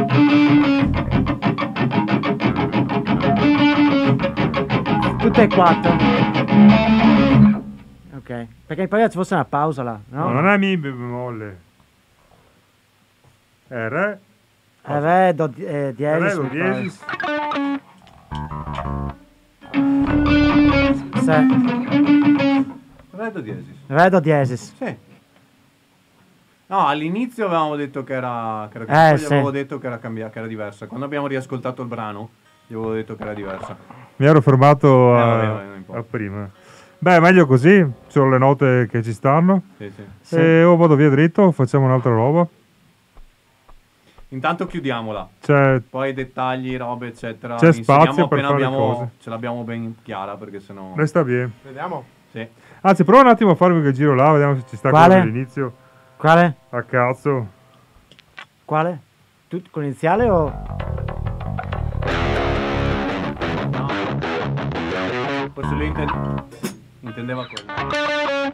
Tutte e quattro. Ok. Perché mi pareva ci fosse una pausa là, no? No, non è mi bemolle. È re, Eh, Re, do, eh, diesis. re, do mi pare. diesis. Sì. Re do diesis. Re, do diesis. Sì. No, all'inizio avevamo detto che era, che era Eh, poi gli sì. avevo detto che era cambiata, che era diversa. Quando abbiamo riascoltato il brano, gli avevo detto che era diversa. Mi ero fermato Eh, a, vabbè, vabbè, non importa. a prima. Beh, meglio così, sono le note che ci stanno. Sì, sì. Sì. E o vado via dritto o facciamo un'altra roba. Intanto chiudiamola. Cioè, Poi dettagli, robe, eccetera. C'è li inseriamo spazio per appena fare abbiamo- cose. ce l'abbiamo ben chiara, perché sennò... resta bene. Vediamo. Sì. Anzi, prova un attimo a farmi quel giro là, vediamo se ci sta Quale? quello dell'inizio. Quale? A cazzo. Quale? Tu, con l'iniziale o... No. Forse lui inten- intendeva quello.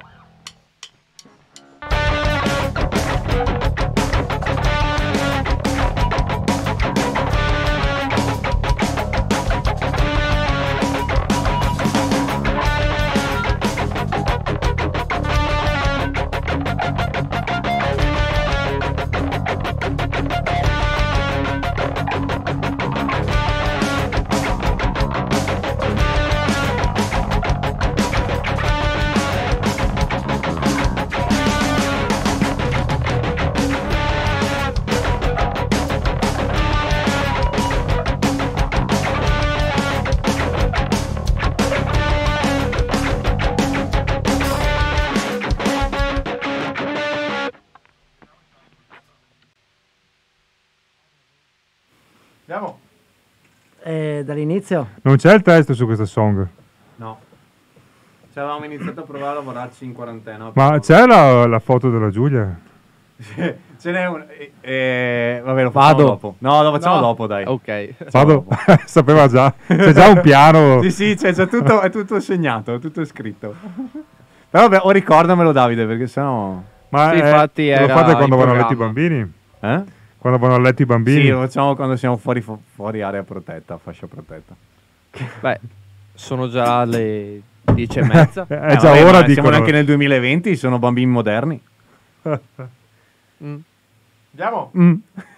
Andiamo. E dall'inizio? Non c'è il testo su questa song. No. Cioè, avevamo iniziato a provare a lavorarci in quarantena. Ma c'è la, la foto della Giulia? Ce n'è un... Eh, eh, vabbè, lo facciamo Vado. dopo. No, lo facciamo No. dopo, dai. Ok. Vado, sapeva già. C'è già un piano. Sì, sì, c'è già tutto, è tutto segnato, tutto scritto. Però vabbè, o ricordamelo, Davide, perché sennò... Ma Sì, eh, infatti lo era fate quando in vanno a letto i programma. bambini? Eh? Quando vanno a letto i bambini? Sì, lo facciamo quando siamo fuori, fu- fuori area protetta, fascia protetta. Beh, sono già le dieci e mezza. È Eh, già vabbè, ora ma di siamo anche nel duemilaventi, sono bambini moderni. Mm. Andiamo. Mm.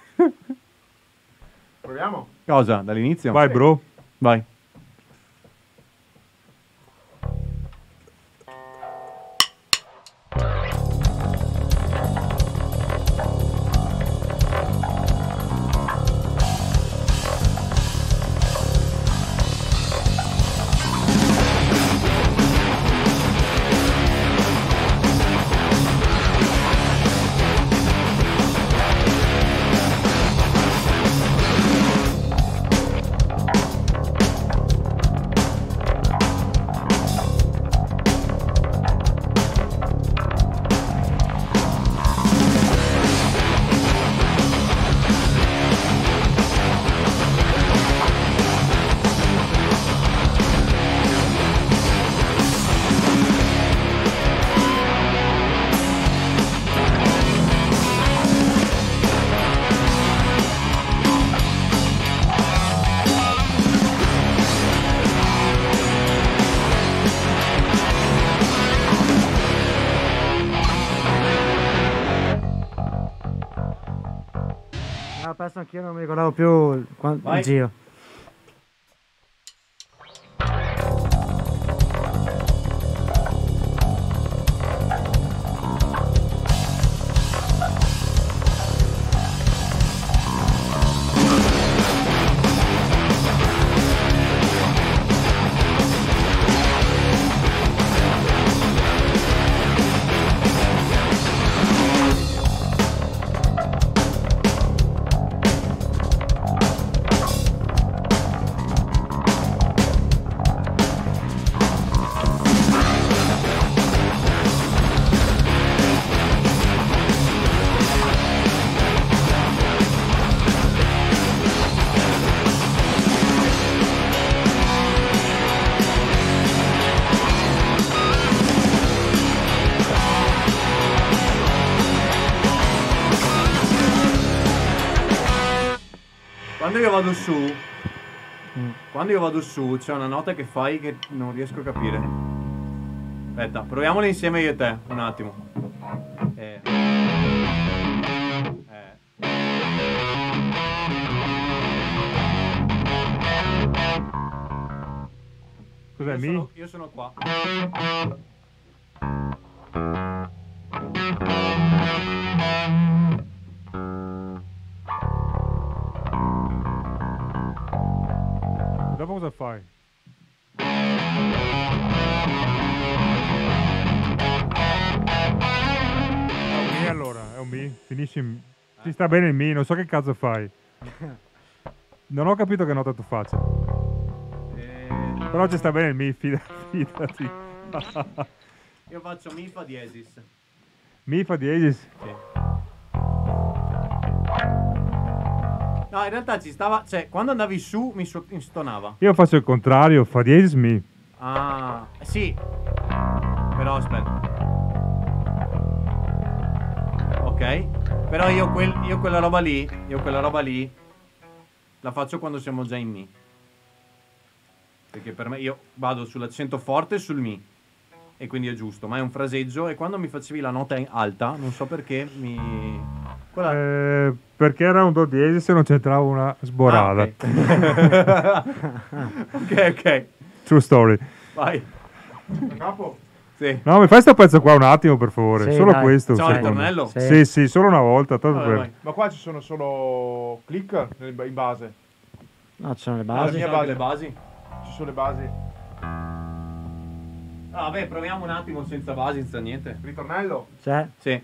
Proviamo. Cosa? Dall'inizio? Vai, bro. Vai. Ho perso anch'io, non mi ricordavo più il, quan- Vai. il giro. Quando io vado su, quando io vado su, c'è una nota che fai che non riesco a capire. Aspetta, proviamola insieme io e te, un attimo. Eh. Eh. Cos'è, Io mi? sono, io sono qua. Dopo cosa fai? È un mi allora, è un mi. Finisci in... Ti sta bene il mi, non so che cazzo fai. Non ho capito che nota tu faccia. Eh, Però ci sta bene il mi, fida- fidati. io faccio mi fa diesis. Mi fa diesis. Sì. No, in realtà ci stava, cioè, quando andavi su mi, so- mi stonava. Io faccio il contrario, fa diesis mi. Ah, sì. Però aspetta. Ok. Però io, quel, io quella roba lì, io quella roba lì la faccio quando siamo già in mi. Perché per me io vado sull'accento forte e sul mi. E quindi è giusto, ma è un fraseggio e quando mi facevi la nota in alta, non so perché mi quella Eh, perché era un do diesis e non c'entrava una sborada. Ah, ok. ok, ok. True story. Vai. Da capo. Sì. No, mi fai sto pezzo qua un attimo, per favore. Sì, Solo dai. questo. Facciamo il secondo. ritornello? Sì. Sì, sì, solo una volta. Tanto Vai, per- vai. Ma qua ci sono solo click nel- in base. No, ci sono le Ah, basi. ci mia sono anche base. le basi? Ci sono le basi. Ah, vabbè, proviamo un attimo senza basi, senza niente. Ritornello. C'è? Sì.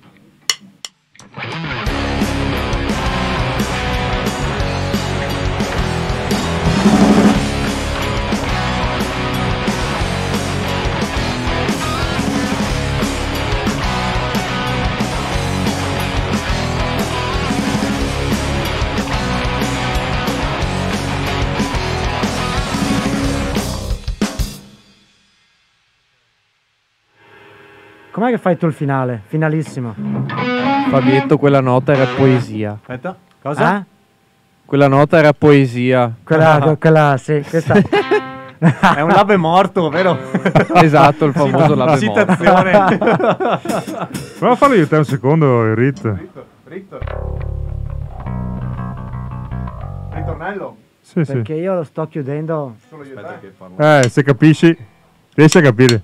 Com'è che fai tu il finale? Finalissimo. Fabietto, quella nota era poesia. Aspetta, cosa? Eh? Quella nota era poesia. Quella, quella, sì, questa. È un labe morto, vero? Esatto, il famoso labe morto. Citazione. Prova a farlo io te un secondo, il Rit. Rit, Rit. Ritornello. Sì, sì. Perché io lo sto chiudendo. Solo io e Aspetta te. che farlo. Eh, se capisci, riesci a capire.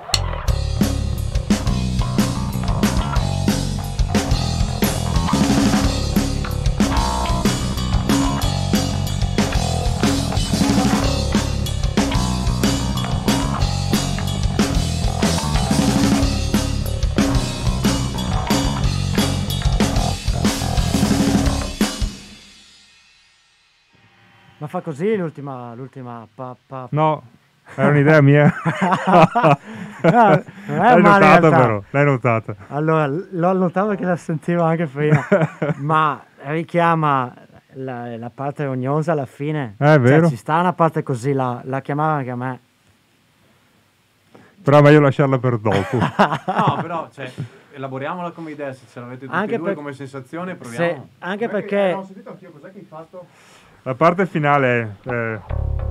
Ma fa così l'ultima, l'ultima pa, pa. No, era un'idea mia. No, non è L'hai male in notata realtà. però, l'hai notata. Allora, l'ho notato perché la sentivo anche prima, ma richiama la, la parte rognosa alla fine. Eh, è vero. Cioè, ci sta una parte così, la, la chiamava anche a me. Però è meglio lasciarla per dopo. No, però, cioè, elaboriamola come idea, se ce l'avete tutti Anche e due per- come sensazione, Se- proviamo. anche Com'è che- perché... eh, non ho sentito anch'io, cos'è che hai fatto? La parte finale è... eh,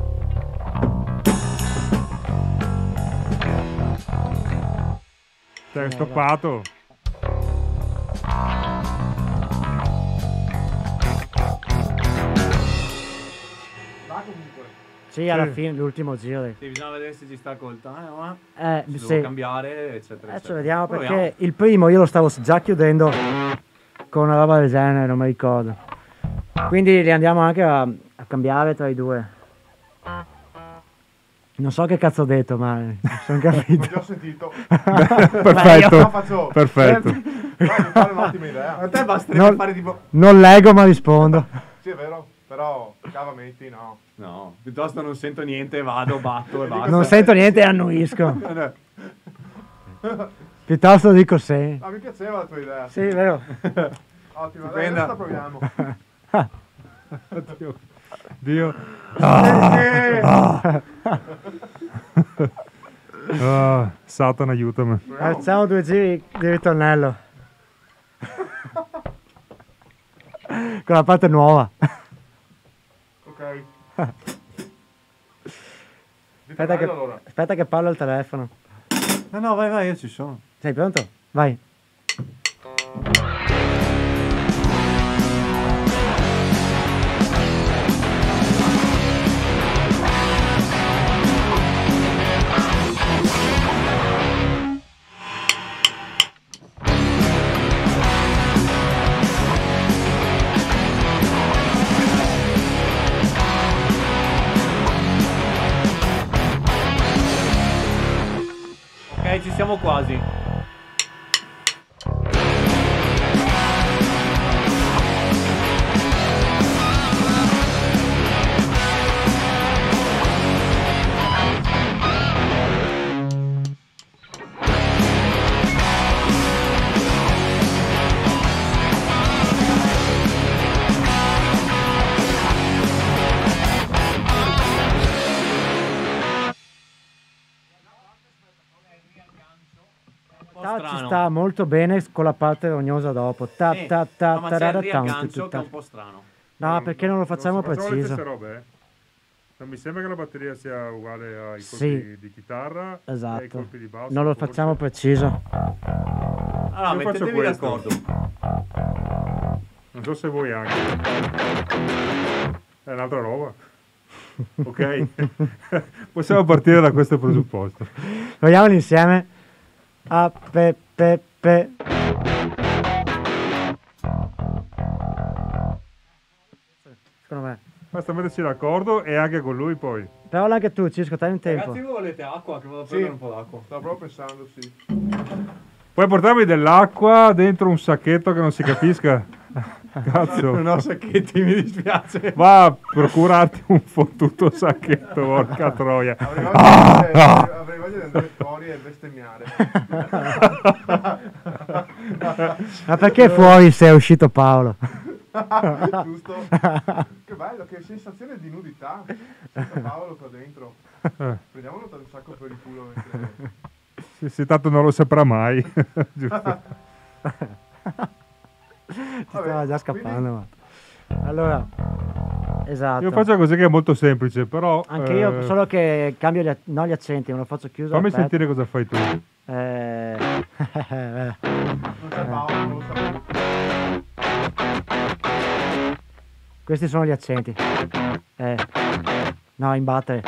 Cioè, è stoppato. Va comunque. Sì, alla Sì. fine, l'ultimo giro. Sì, bisogna vedere se ci sta col time, ma Eh, se sì. devo cambiare, eccetera, Adesso eccetera. vediamo Proviamo. perché il primo io lo stavo già chiudendo con una roba del genere, non mi ricordo. Quindi li andiamo anche a, a cambiare tra i due. Non so che cazzo ho detto, ma mi sono Non capito. ti ho sentito. Perfetto, io faccio- perfetto. Vai, mi pare un'ottima idea. A te basterebbe Non- fare tipo... Non leggo ma rispondo. Sì, è vero, però cavamenti no. No, piuttosto non sento niente, vado, batto e basta. Non sento niente e annuisco. Piuttosto dico sì. Ah, mi piaceva la tua idea. Sì, vero. Ottima, dai, Stupenda. adesso la proviamo. Dio. Dio. Eh, Ah, Satana, aiutami. proviamo. Facciamo due giri di ritornello. Con la parte nuova. Ok. Aspetta che, Ritornello allora. aspetta che parlo al telefono. No, no, vai, vai, io ci sono. Sei pronto? Vai. Ok, ci siamo quasi. Un po' Ah, ci strano. sta molto bene con la parte rognosa dopo. Ta, Eh, ta, ta, no, ma c'è il tarara, tam, riaggancio tu, che è ta. un po' strano. No, perché non lo facciamo Facciamo le preciso. stesse robe, eh? Non mi sembra che la batteria sia uguale ai colpi Sì. di chitarra e ai Esatto. colpi di basso. Non lo forse. facciamo preciso. Allora, Io faccio mettetevi questo. d'accordo. Non so se voi anche. È un'altra roba. Ok? Possiamo partire da questo presupposto. Proviamoli insieme. A, pe, pe, pe. Secondo me. Basta metterci d'accordo e anche con lui poi. Però anche tu, Cisco, dai un tempo. Ragazzi, voi volete acqua? Che vado a Sì. prendere un po' d'acqua. Stavo proprio pensando, sì. Puoi portarmi dell'acqua dentro un sacchetto che non si capisca? Cazzo. Non ho sacchetti, mi dispiace. Va a procurarti un fottuto sacchetto, porca troia. Avrei voglia, di andare, avrei voglia di andare fuori e bestemmiare. Ma perché fuori se è uscito Paolo? Giusto? Che bello, che sensazione di nudità. Senta Paolo qua dentro. Prendiamolo un sacco per il culo. Mentre... Se, se tanto non lo saprà mai. Giusto. Ti stava già scappando. Ma... Allora, esatto. Io faccio così che è molto semplice, però... Anche eh, io, solo che cambio gli, non gli accenti, me lo faccio chiuso. fammi aspetta. sentire cosa fai tu. Eh... Non c'è Paolo, non lo sapevo. Questi sono gli accenti. Eh. No, imbattere.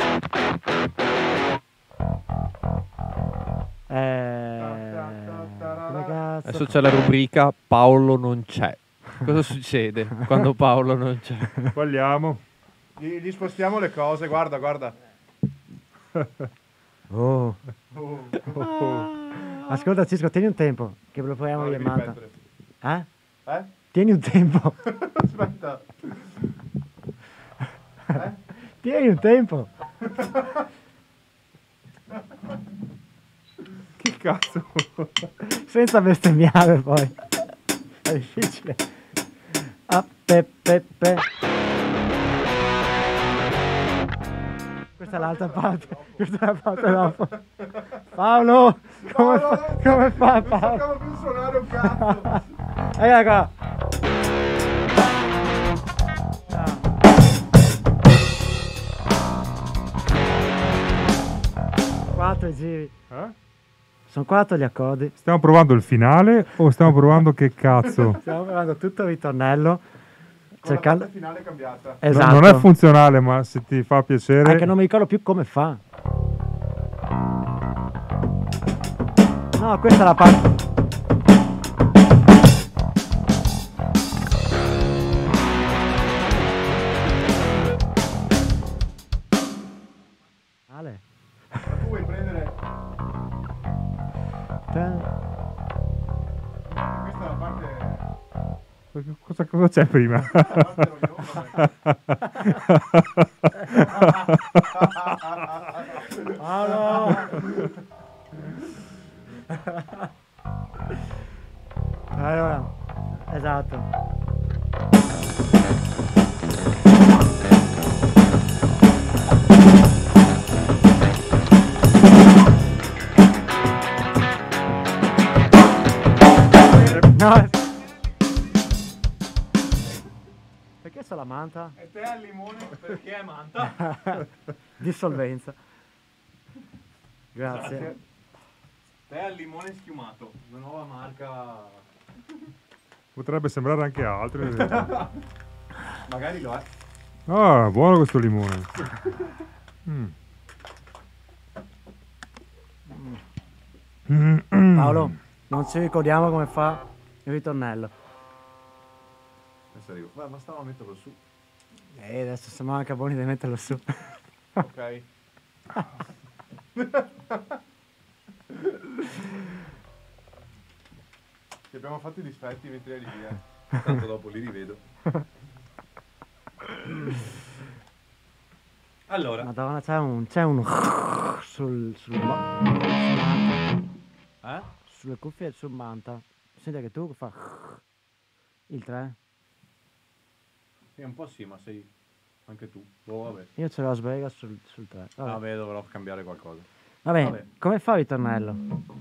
Eh... Come cazzo? Adesso c'è la rubrica Paolo non c'è. Cosa succede quando Paolo non c'è? Sbagliamo. Gli, gli spostiamo le cose, guarda, guarda. Oh. Oh. Ascolta Cisco, tieni un tempo, che ve lo proviamo No, io in devi manta. ripetere. Eh? Eh? Tieni un tempo. Aspetta. Eh? Tieni un tempo. Che cazzo? Senza bestemmiare poi. È difficile. Ah, pe, pe, pe. Questa è l'altra parte. Questa è la parte dopo. Paolo! Come, Paolo, fa, come fa non Paolo? sappiamo più suonare un cazzo. Eccola qua. Quattro giri. Eh? Sono quattro gli accordi. Stiamo provando il finale o stiamo provando che cazzo? Stiamo provando tutto il ritornello. Con Cercando... la parte finale cambiata. No, Esatto. non è funzionale, ma se ti fa piacere... Anche non mi ricordo più come fa. No, questa è la parte. Ale. Ma tu vuoi prendere... Ta- Questa è la parte... Cosa, cosa c'è prima? La parte rognone. Paolo! Allora, esatto. No. Perché c'è la manta? E te al limone perché è manta? Dissolvenza. Grazie. Te al limone schiumato, una nuova marca. Potrebbe sembrare anche altro. in realtà. Magari lo è. Ah, buono questo limone. Mm. Mm, mm. Paolo, non ci ricordiamo come fa il ritornello. Adesso arrivo. Ma bastava metterlo su. E adesso siamo anche buoni di metterlo su. Ok. Ti abbiamo fatto i dispetti mentre eri via. Tanto dopo li rivedo. Allora, Madonna, c'è un, c'è un sul, sul ma- eh? sulle cuffie e sul manta. Senti che tu fa il tre. Sì, un po' sì, ma sei anche tu. Boh, vabbè. Io ce l'ho sbrega sul, sul tre. Vabbè. Vabbè, dovrò cambiare qualcosa. Vabbè, vabbè. come fa il ritornello?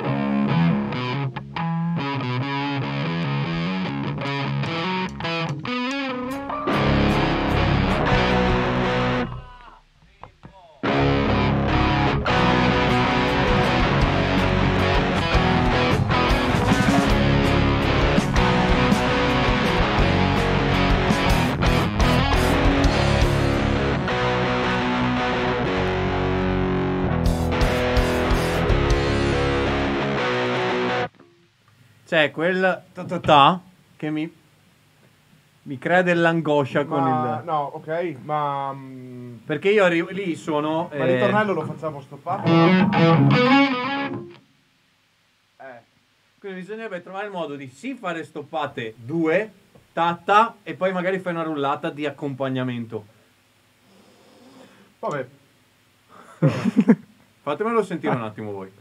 C'è quel ta ta ta che mi, mi crea dell'angoscia con Ma, il... no, ok, ma... mm, Perché io arrivo, lì sono... Ma il ritornello lo facciamo stoppato? Eh. Quindi bisognerebbe trovare il modo di sì fare stoppate due, tatta, e poi magari fai una rullata di accompagnamento. Vabbè. Fatemelo sentire un attimo voi.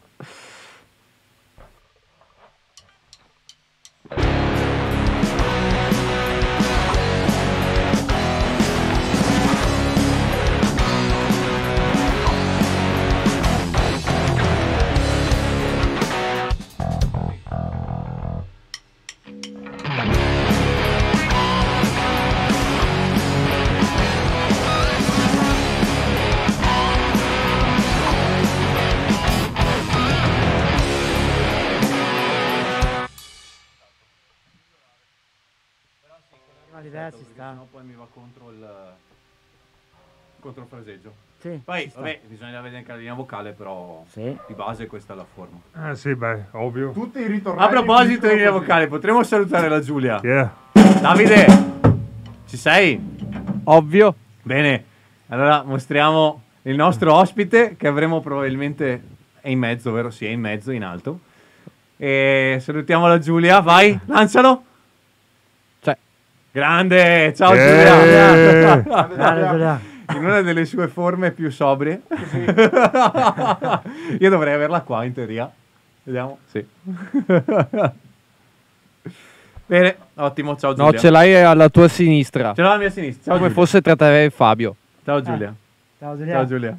Ma l'idea ci perché sta. sennò poi mi va contro il contro il fraseggio. Sì, Poi, ci sta. vabbè, bisogna vedere anche la linea vocale, però Sì. di base questa è la forma. Eh sì, beh, ovvio. Tutti i ritornelli A proposito di finiscono linea così. vocale, potremmo salutare la Giulia. Yeah. Davide, ci sei? Ovvio. Bene, allora mostriamo il nostro ospite che avremo probabilmente è in mezzo, vero? Sì, è in mezzo, in alto. E salutiamo la Giulia, vai, lancialo. Cioè, Grande, ciao Yeah. Giulia. Grande, Giulia. In una delle sue forme più sobrie. Io dovrei averla qua in teoria. Vediamo, sì. Bene, ottimo, ciao Giulia. no, ce l'hai alla tua sinistra. Ce l'ho alla mia sinistra. Ciao Come Giulia. fosse tra te e Fabio. Ciao Giulia. Ciao Giulia. Ciao Giulia.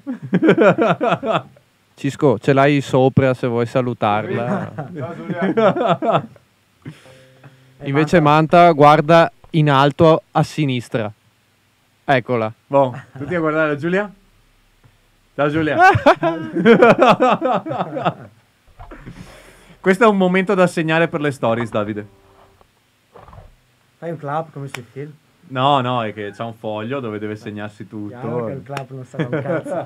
Cisco, ce l'hai sopra se vuoi salutarla. Ciao Giulia. Invece Manta guarda in alto a sinistra. Eccola. Boh, tutti a guardare la Giulia? Ciao Giulia. Questo è un momento da segnare per le stories, Davide. Fai un clap come sui film. No, no, è che c'ha un foglio dove deve segnarsi Chiaro tutto. che il clap non sarà un cazzo.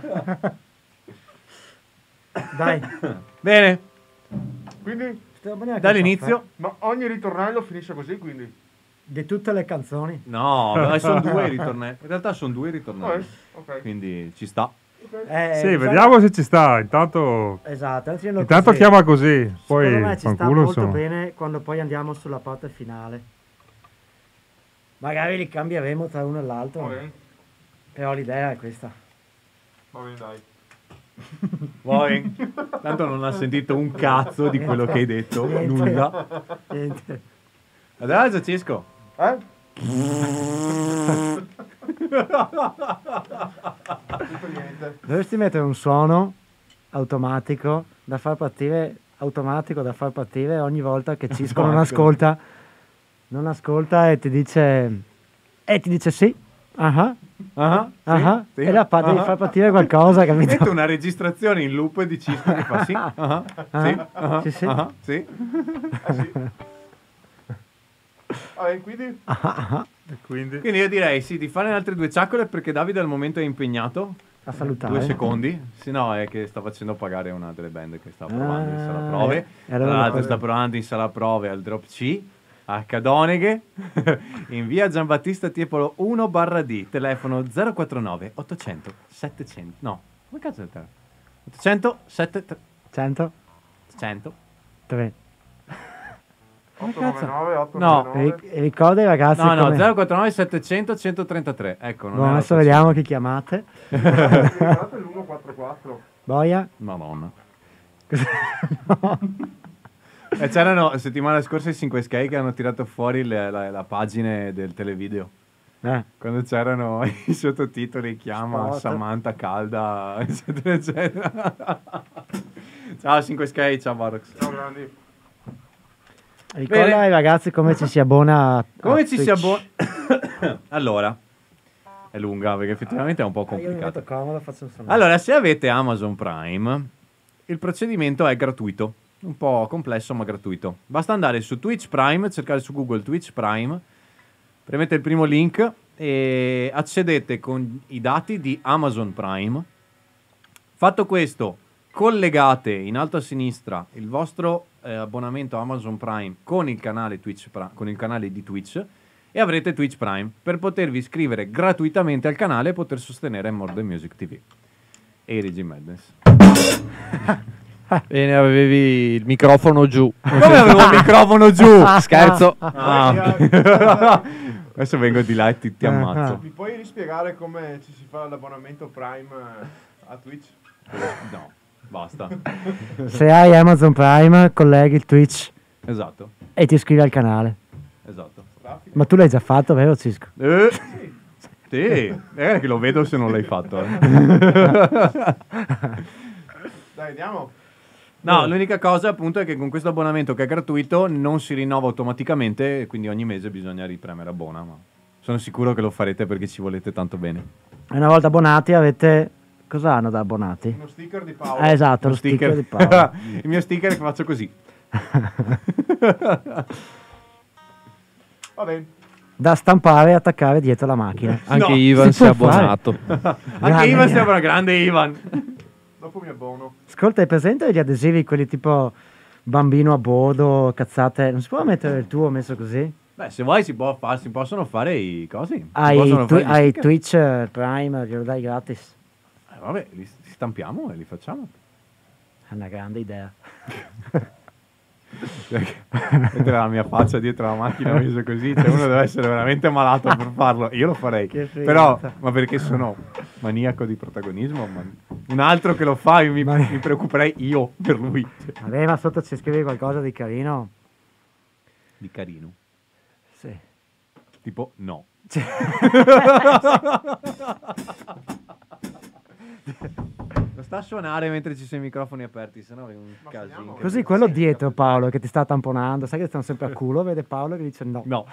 Dai. Bene, Quindi, Stiamo neanche dall'inizio. ma ogni ritornello finisce così, quindi. Di tutte le canzoni. No, ma sono due i ritornelli. In realtà sono due i Oh, ritornelli. ok. Quindi ci sta. Eh, Sì, bisogna- vediamo se ci sta. Intanto, Esatto, anzi, intanto così. chiama così. Secondo Poi me ci sta fanculo, molto insomma. bene quando poi andiamo sulla parte finale. Magari li cambieremo tra uno e l'altro. Va bene, Però l'idea è questa. va bene, dai. Poi, tanto non ha sentito un cazzo di quello che hai detto. Niente. Nulla. Niente. Adesso Cisco. Eh? Niente. Dovresti mettere un suono automatico da far partire automatico da far partire ogni volta che Cisco non ascolta non ascolta e ti dice e ti dice sì. Ah, Ah, ah, sì, e la pa- devi ah. far partire qualcosa, capito? Metto una registrazione in loop di Cisco che fa sì. Ah, sì. Ah, sì, sì. ah, sì. Va bene, quindi. Quindi, Quindi io direi sì di fare le altre due ciaccole perché Davide al momento è impegnato. A salutare. Due secondi, se no è che sta facendo pagare una delle band che sta provando in sala Ah, prove. eh, e allora Tra l'altro lo- sta provando in sala prove al Drop C a Cadoneghe in via Giambattista Tiepolo uno barra D, telefono zero quattro nove ottocento settecento. No, come cazzo è il telefono? ottocento settecento. cento cento. tre. otto nove nove, otto No, nove nove. Ri- ricorda ai ragazzi No, no, come... zero quattro nove settecento centotrentatré. Ecco, non Boh, era adesso così. vediamo chi chiamate. Guardate l'uno quattro quattro. Boia. Madonna. No. E c'erano settimana scorsa i cinque Sky che hanno tirato fuori le, la, la pagina del televideo. Eh. Quando c'erano i sottotitoli, chiama Spot. Samantha calda, eccetera, eccetera. Ciao cinque Sky, ciao Barox. Ciao grandi. Ricorda Bene. ai ragazzi come ci si abbona a, Come a ci si Twitch. abbona? Allora, è lunga perché effettivamente è un po' Ah, io mi complicato. metto comodo, faccio un sonno. Allora, se avete Amazon Prime, il procedimento è gratuito. Un po' complesso, ma gratuito. Basta andare su Twitch Prime, cercare su Google Twitch Prime, premete il primo link e accedete con i dati di Amazon Prime. Fatto questo, collegate in alto a sinistra il vostro eh, abbonamento Amazon Prime con il canale Twitch Pri- con il canale di Twitch e avrete Twitch Prime per potervi iscrivere gratuitamente al canale e poter sostenere More Than Music T V e Rigi Madness. Bene, avevi il microfono giù. Come avevo il microfono giù? Scherzo. Ah. Adesso vengo di là e ti, ti ammazzo. Mi puoi rispiegare come ci si fa l'abbonamento Prime eh, a Twitch? No, basta. Se hai Amazon Prime, colleghi il Twitch Esatto, e ti iscrivi al canale. esatto. Ma tu l'hai già fatto, vero Cisco? Eh, sì, è che lo vedo se non l'hai fatto. eh. Dai, andiamo. No, l'unica cosa appunto è che con questo abbonamento che è gratuito non si rinnova automaticamente e quindi ogni mese bisogna ripremere abbona, ma sono sicuro che lo farete perché ci volete tanto bene. E una volta abbonati avete... Cosa hanno da abbonati? Uno sticker di Paolo. Ah, esatto, lo sticker, di Paolo. Il mio sticker che faccio così. Va bene. da stampare e attaccare dietro la macchina. Anche No, Ivan si si è può fare. abbonato. Anche Grande Ivan mia. sembra grande Ivan. Dopo mi abbono. Ascolta, hai presente gli adesivi, quelli tipo bambino a bordo, cazzate? Non si può mettere il tuo messo così? Beh, se vuoi si, può far, si possono fare i cosi. Si Hai, possono tu- fare gli hai sticker. Twitch eh, Prime, glielo dai gratis. Eh, vabbè, li li stampiamo e li facciamo. È una grande idea. Vedere la mia faccia dietro la macchina messo così, cioè uno deve essere veramente malato per farlo. Io lo farei. Che figata. Però, ma perché sono maniaco di protagonismo? Ma un altro che lo fa, io mi, Ma- mi preoccuperei io per lui. Vabbè, ma sotto ci scrivi qualcosa di carino? Di carino. Sì. Tipo, no. Lo sta a suonare mentre ci sono i microfoni aperti, sennò è un Ma casino. finiamo. Così quello dietro Paolo che ti sta tamponando, sai che stanno sempre a culo, vede Paolo che dice no. No.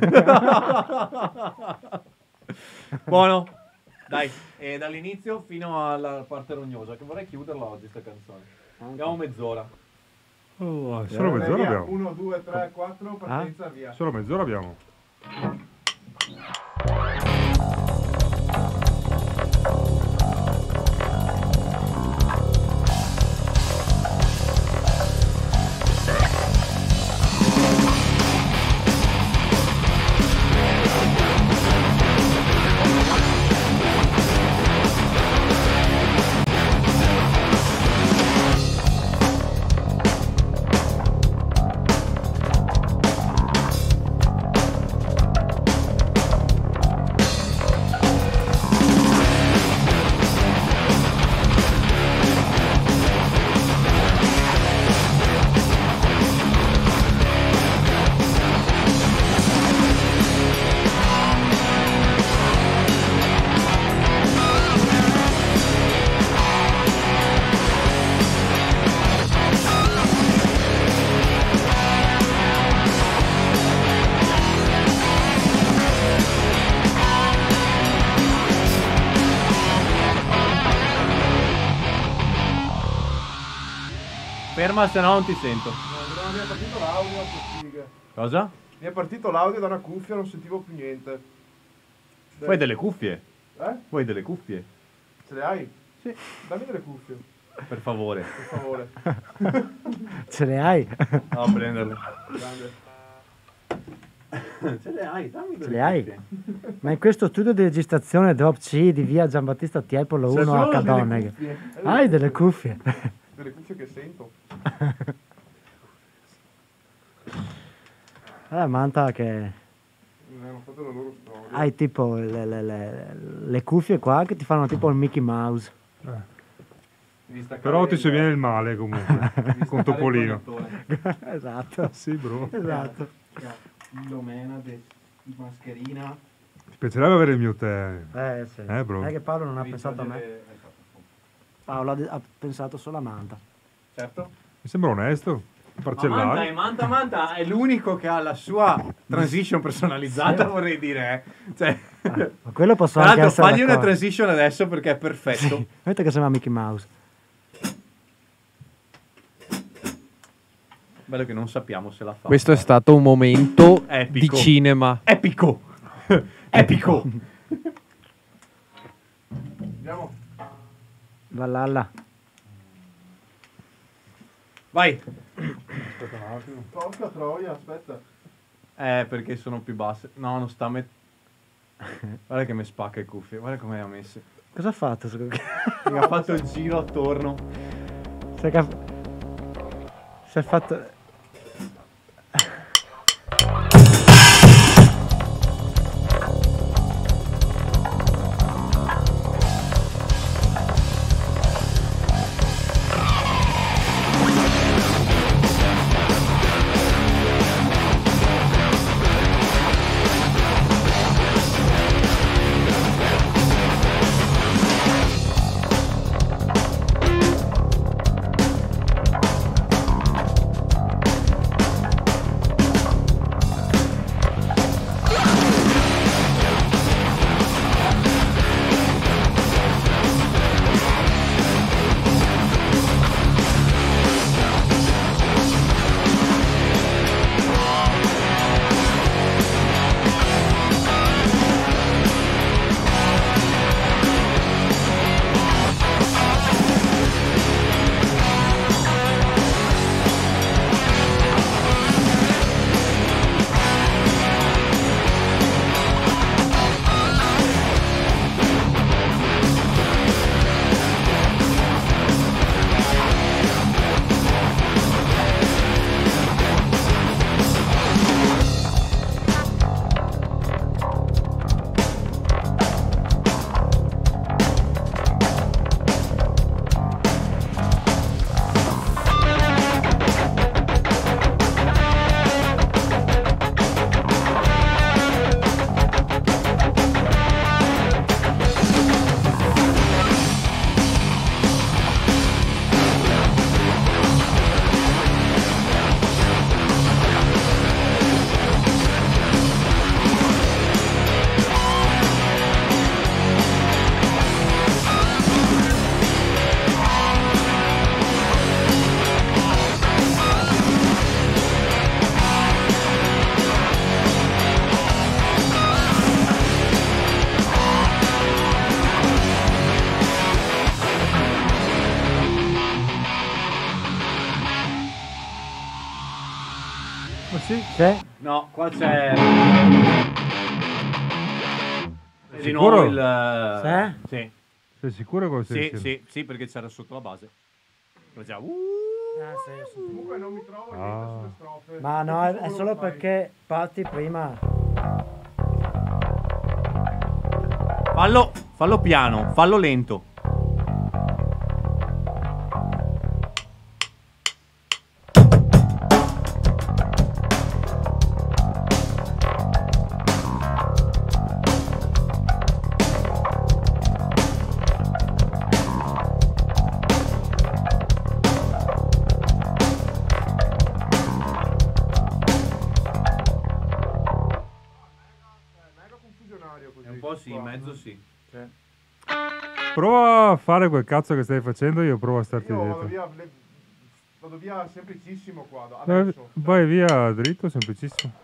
Buono. Dai, e dall'inizio fino alla parte rognosa, che vorrei chiuderla oggi sta canzone. Abbiamo mezz'ora. Oh, solo Vai, mezz'ora via. abbiamo. uno, due, tre, quattro, partenza, via. Solo mezz'ora abbiamo. Ferma, se no non ti sento. No, mi è partito l'audio a figa. Cosa? Mi è partito l'audio da una cuffia, non sentivo più niente. Vuoi delle cuffie? Eh? Vuoi delle cuffie? Ce le hai? Sì. Dammi delle cuffie, Per favore. per favore. Ce le hai? No, a prenderle. Grande. Ce le hai, dammi Ce le hai? Ma in questo studio di registrazione Drop C di via Giambattista Tiepolo C'è uno a solo delle Cadoneghe. cuffie. Hai delle cuffie? Delle cuffie che sento. Allora, Manta che Mi hanno fatto la loro storia. hai tipo le, le- le- le cuffie qua che ti fanno tipo il Mickey Mouse. Però ti sovviene il male comunque. Con Topolino. Esatto. Sì, bro. Esatto. L'omena di mascherina. Ti piacerebbe avere il mio tè? Eh, sì. Eh, bro. È che Paolo non ha pensato a me. Paolo ha, ha pensato solo a Manta. Certo. Mi sembra onesto. Ma Manta, Parcellare. è Manta Manta è l'unico che ha la sua transition personalizzata, vorrei dire. eh. Cioè, Ma quello posso tra anche l'altro essere fagli una d'accordo. transition adesso perché è perfetto. Sì, vedete che sembra Mickey Mouse. Bello che non sappiamo se la fa. Questo è stato un momento Epico. di cinema. Epico. Epico. Andiamo. Valhalla. Vai. Aspetta un attimo. Porca troia, aspetta. Eh, perché sono più basse. No, non sta met... Guarda che mi spacca le cuffie. Guarda come le ha messe. Cosa ha fatto? Mi ha fatto il giro attorno. Si è, cap- si è fatto... Sì? No, qua c'è... È di Sicuro? nuovo il... Sì? Sì, Sei sicuro che lo stai sì, dicendo? sì, sì, perché c'era sotto la base. Qua già... Uh, Ah, sì, sì. Comunque non mi trovo Ah. niente sulle strofe. Ma no, è, è solo lo fai. perché Patti prima... fallo, fallo piano, fallo lento. Mega confusionario così. È un po' sì, qua. in mezzo sì. Prova a fare quel cazzo che stai facendo, io provo a starti Io vado dietro. via, le- vado via semplicissimo qua. Vai, Adesso. vai via dritto, semplicissimo.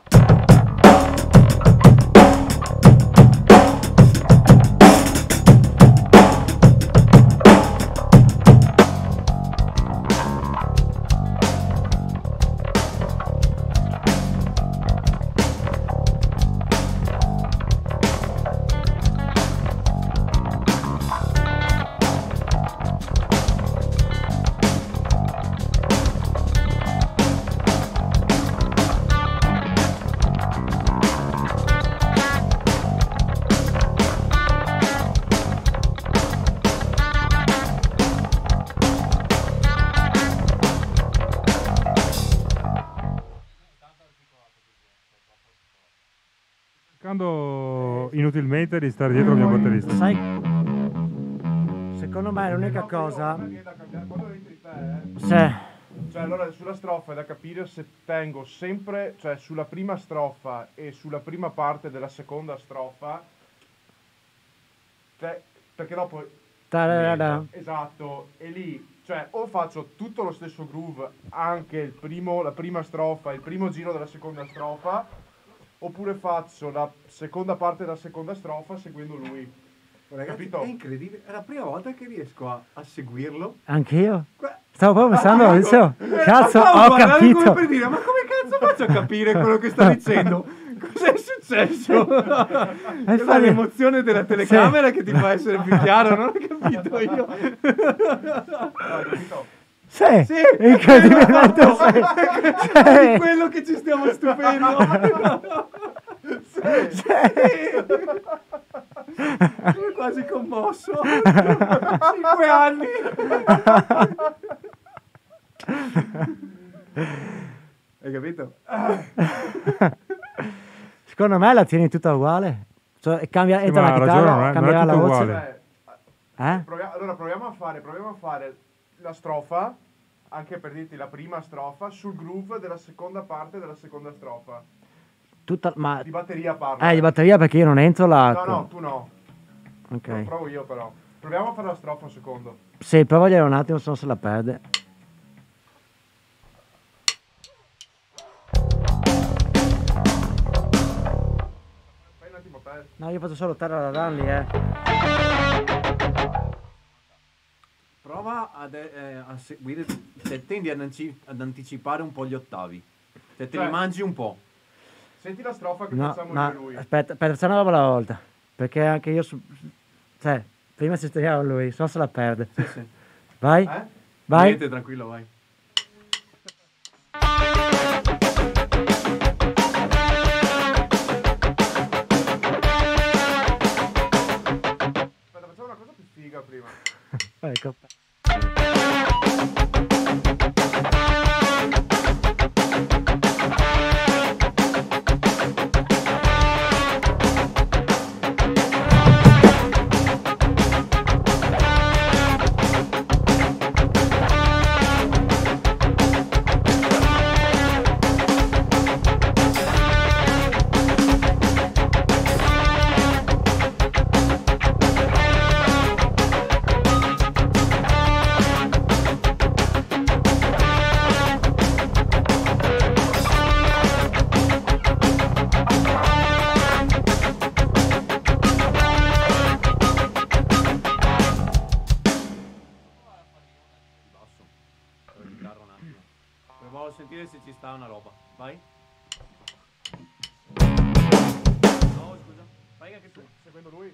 Cercando inutilmente di stare dietro il mio batterista. Sai, secondo me l'unica cosa... Non è da cambiare. Quando entri te, eh, Sì. cioè allora sulla strofa è da capire se tengo sempre, cioè sulla prima strofa e sulla prima parte della seconda strofa, cioè, perché dopo, Ta-da-da-da. esatto, e lì, cioè o faccio tutto lo stesso groove, anche il primo, la prima strofa, il primo giro della seconda strofa, oppure faccio la seconda parte della seconda strofa seguendo lui. Ragazzi, Capito? è incredibile, è la prima volta che riesco a, a seguirlo. Anch'io. Que- Stavo proprio pensando, Ah, dicevo, eh, cazzo, stavo ho guardando capito. come per dire, ma come cazzo faccio a capire quello che sta dicendo? Cos'è successo? È fare- l'emozione della telecamera che ti fa essere più chiaro, non ho capito io. Ah, capito? Sì, Sì, incredibilmente sì. è di quello che ci stiamo stupendo. Sì, sì. Sono quasi commosso. Cinque anni. Hai capito? Secondo me la tieni tutta uguale. Cioè, cambia, Sì, entra ma la ha chitarra, ragione, non è- non è cambierà la tutto voce. uguale. Cioè, Eh? provia- allora proviamo a fare, proviamo a fare la strofa, anche per dirti la prima strofa, sul groove della seconda parte della seconda strofa. Tutta, ma... Di batteria parlo. Eh, di batteria perché io non entro la... No, no, tu no. Ok. Lo provo io però. Proviamo a fare la strofa un secondo. Sì, provaglielo un attimo, se no se la perde. Fai un attimo per... No, io faccio solo terra da lì, eh. Prova ad, eh, a seguire, se tendi ad, anci- ad anticipare un po' gli ottavi. Se te Cioè- li mangi un po'. Senti la strofa che No, facciamo ma io e lui. aspetta, aspetta, facciamo una roba alla volta. Perché anche io... Su... Cioè, prima sistemiamo lui, se no se la perde. Sì, sì. Vai, Eh? vai. Niente, tranquillo, vai. Aspetta, facciamo una cosa più figa prima. Ecco. Proviamo a sentire se ci sta una roba. Vai. pronto lui?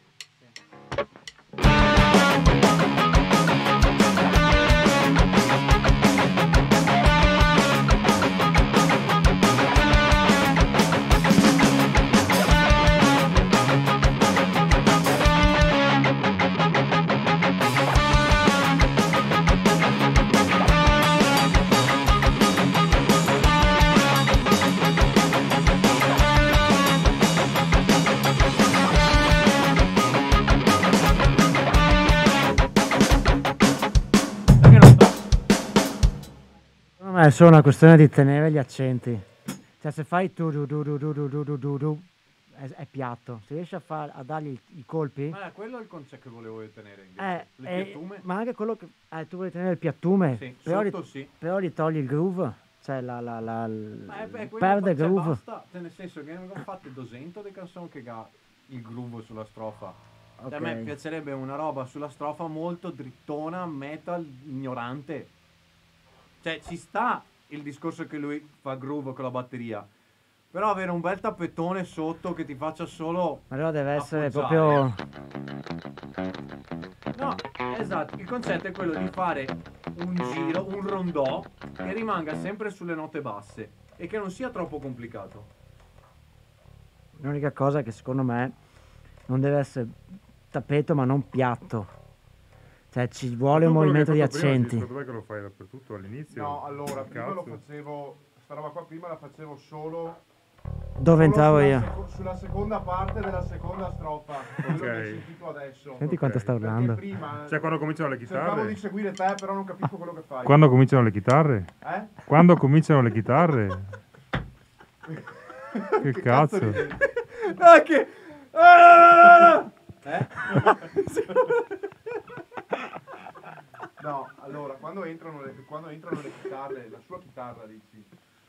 È solo una questione di tenere gli accenti. Cioè se fai tu du du du du du du du du du è, è piatto. Se riesci a, far, a dargli i, i colpi. Ma quello è il concetto che volevo tenere invece. Eh, Le eh, piattume? ma anche quello che eh, tu vuoi tenere il piattume. Sì, però, sotto gli, sì. però gli togli il groove. Cioè la, la, la, Ma è, beh, quello perde il cioè, groove. basta, cioè, nel senso che ne abbiamo fatte duecento di canzoni che ha il groove sulla strofa. Cioè, a me Ok. piacerebbe una roba sulla strofa molto drittona, metal, ignorante. Cioè ci sta il discorso che lui fa groove con la batteria, però avere un bel tappettone sotto che ti faccia solo Ma allora deve essere appoggiare. proprio. No, esatto, il concetto è quello di fare un giro, un rondò che rimanga sempre sulle note basse e che non sia troppo complicato. L'unica cosa è che secondo me non deve essere tappeto ma non piatto. Cioè ci vuole un Tu quello che movimento di hai fatto prima, accenti. Secondo me che lo fai dappertutto all'inizio? No, allora, prima lo Cazzo. facevo, sta roba qua prima la facevo solo... Dove solo entravo sulla io? seco- sulla seconda parte della seconda strofa, quello che Ok. hai sentito adesso. Senti quanto sta Perché urlando. prima Cioè quando cominciano le cercavo di chitarre? seguire te, però non capisco quello che fai. Quando cominciano le chitarre? Eh? Quando cominciano le chitarre? Che cazzo? ridi? Ah, che... Ah! Eh? No, allora, quando entrano, le, quando entrano le chitarre, la sua chitarra dici?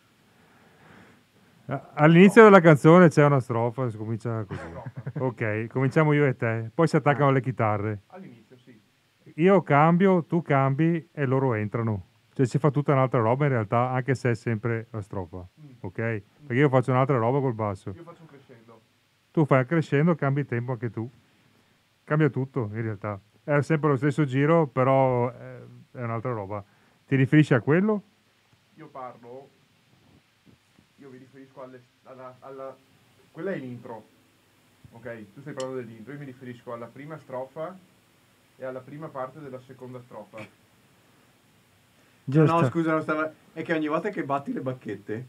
All'inizio della canzone c'è una strofa, si comincia così. Ok, cominciamo io e te, poi si attaccano le chitarre. All'inizio sì. Io cambio, tu cambi e loro entrano. Cioè si fa tutta un'altra roba in realtà, anche se è sempre la strofa. Ok? Perché io faccio un'altra roba col basso. Io faccio un crescendo. Tu fai crescendo, cambi il tempo anche tu. Cambia tutto in realtà. È sempre lo stesso giro, però è, è un'altra roba. Ti riferisci a quello? Io parlo, io mi riferisco alle, alla, alla... Quella è l'intro. Ok? Tu stai parlando dell'intro, io mi riferisco alla prima strofa e alla prima parte della seconda strofa. Giusto. No, scusa, non stava... è che ogni volta che batti le bacchette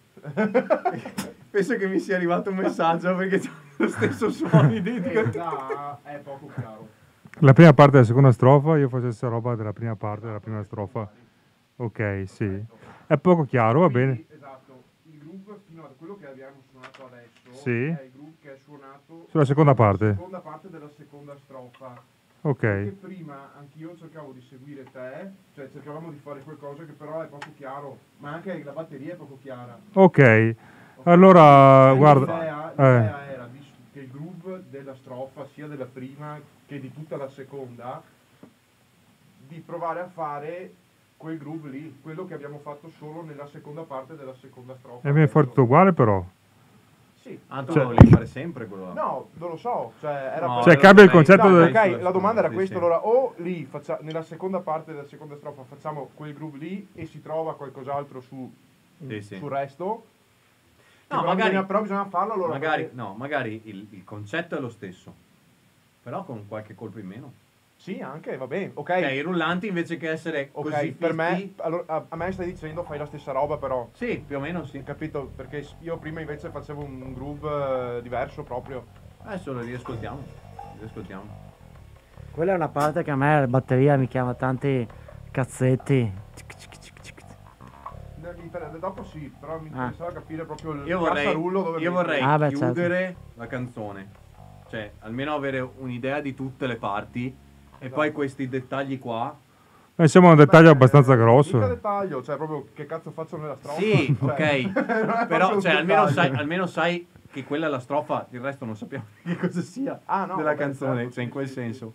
penso che mi sia arrivato un messaggio perché c'è lo stesso suono identico. Eh, già, è poco chiaro. La prima parte della seconda strofa, io faccio la stessa roba della prima parte della prima strofa. Ok, sì. È poco chiaro, va bene. Quindi, esatto, il groove fino a quello che abbiamo suonato adesso Sì. è il groove che è suonato Sulla seconda parte. seconda parte della seconda strofa. Ok. Perché prima anch'io cercavo di seguire te, cioè cercavamo di fare qualcosa che però è poco chiaro, ma anche la batteria è poco chiara. Ok. Allora, Cioè, guarda. L'idea, eh. l'idea era di- che il groove della strofa, sia della prima che di tutta la seconda, di provare a fare quel groove lì, quello che abbiamo fatto solo nella seconda parte della seconda strofa. E viene fuori tutto uguale però. Sì. Ah, tu Cioè- lo volevi fare sempre quello là. No, non lo so, cioè era No, Cioè, lo cambia il farei- concetto Dai, del- ok, la domanda era Sì, questa, sì. allora o lì faccia- nella seconda parte della seconda strofa facciamo quel groove lì e si trova qualcos'altro su, Sì, sì. sul resto. No, Però magari- bisogna- però bisogna farlo allora. Magari, perché- no, magari il, il concetto è lo stesso, però con qualche colpo in meno. Sì, anche, va bene, ok. Ok, i rullanti invece che essere Ok, così per me, fitti- allora, a, a me stai dicendo fai la stessa roba però. Sì, più o meno sì. Capito? Perché io prima invece facevo un groove eh, diverso proprio. Adesso lo riascoltiamo. Riascoltiamo. Quella è una parte che a me la batteria mi chiama tanti cazzetti. Cic, cic, cic, cic. Ne- mi inter- Dopo sì, però mi Ah. interessava capire proprio il Io vorrei, cassarullo dove io mettere. vorrei Ah, beh, certo. chiudere la canzone. Cioè, almeno avere un'idea di tutte le parti. E poi questi dettagli qua. Eh, siamo a un dettaglio Beh, abbastanza Mica grosso. dettaglio, cioè proprio che cazzo faccio nella strofa. Sì, Cioè, ok. non è Però, proprio un cioè, almeno dettaglio. sai, almeno sai che quella è la strofa, il resto non sappiamo che cosa sia Ah, no, della vabbè, canzone, certo, cioè in sì, quel sì, senso.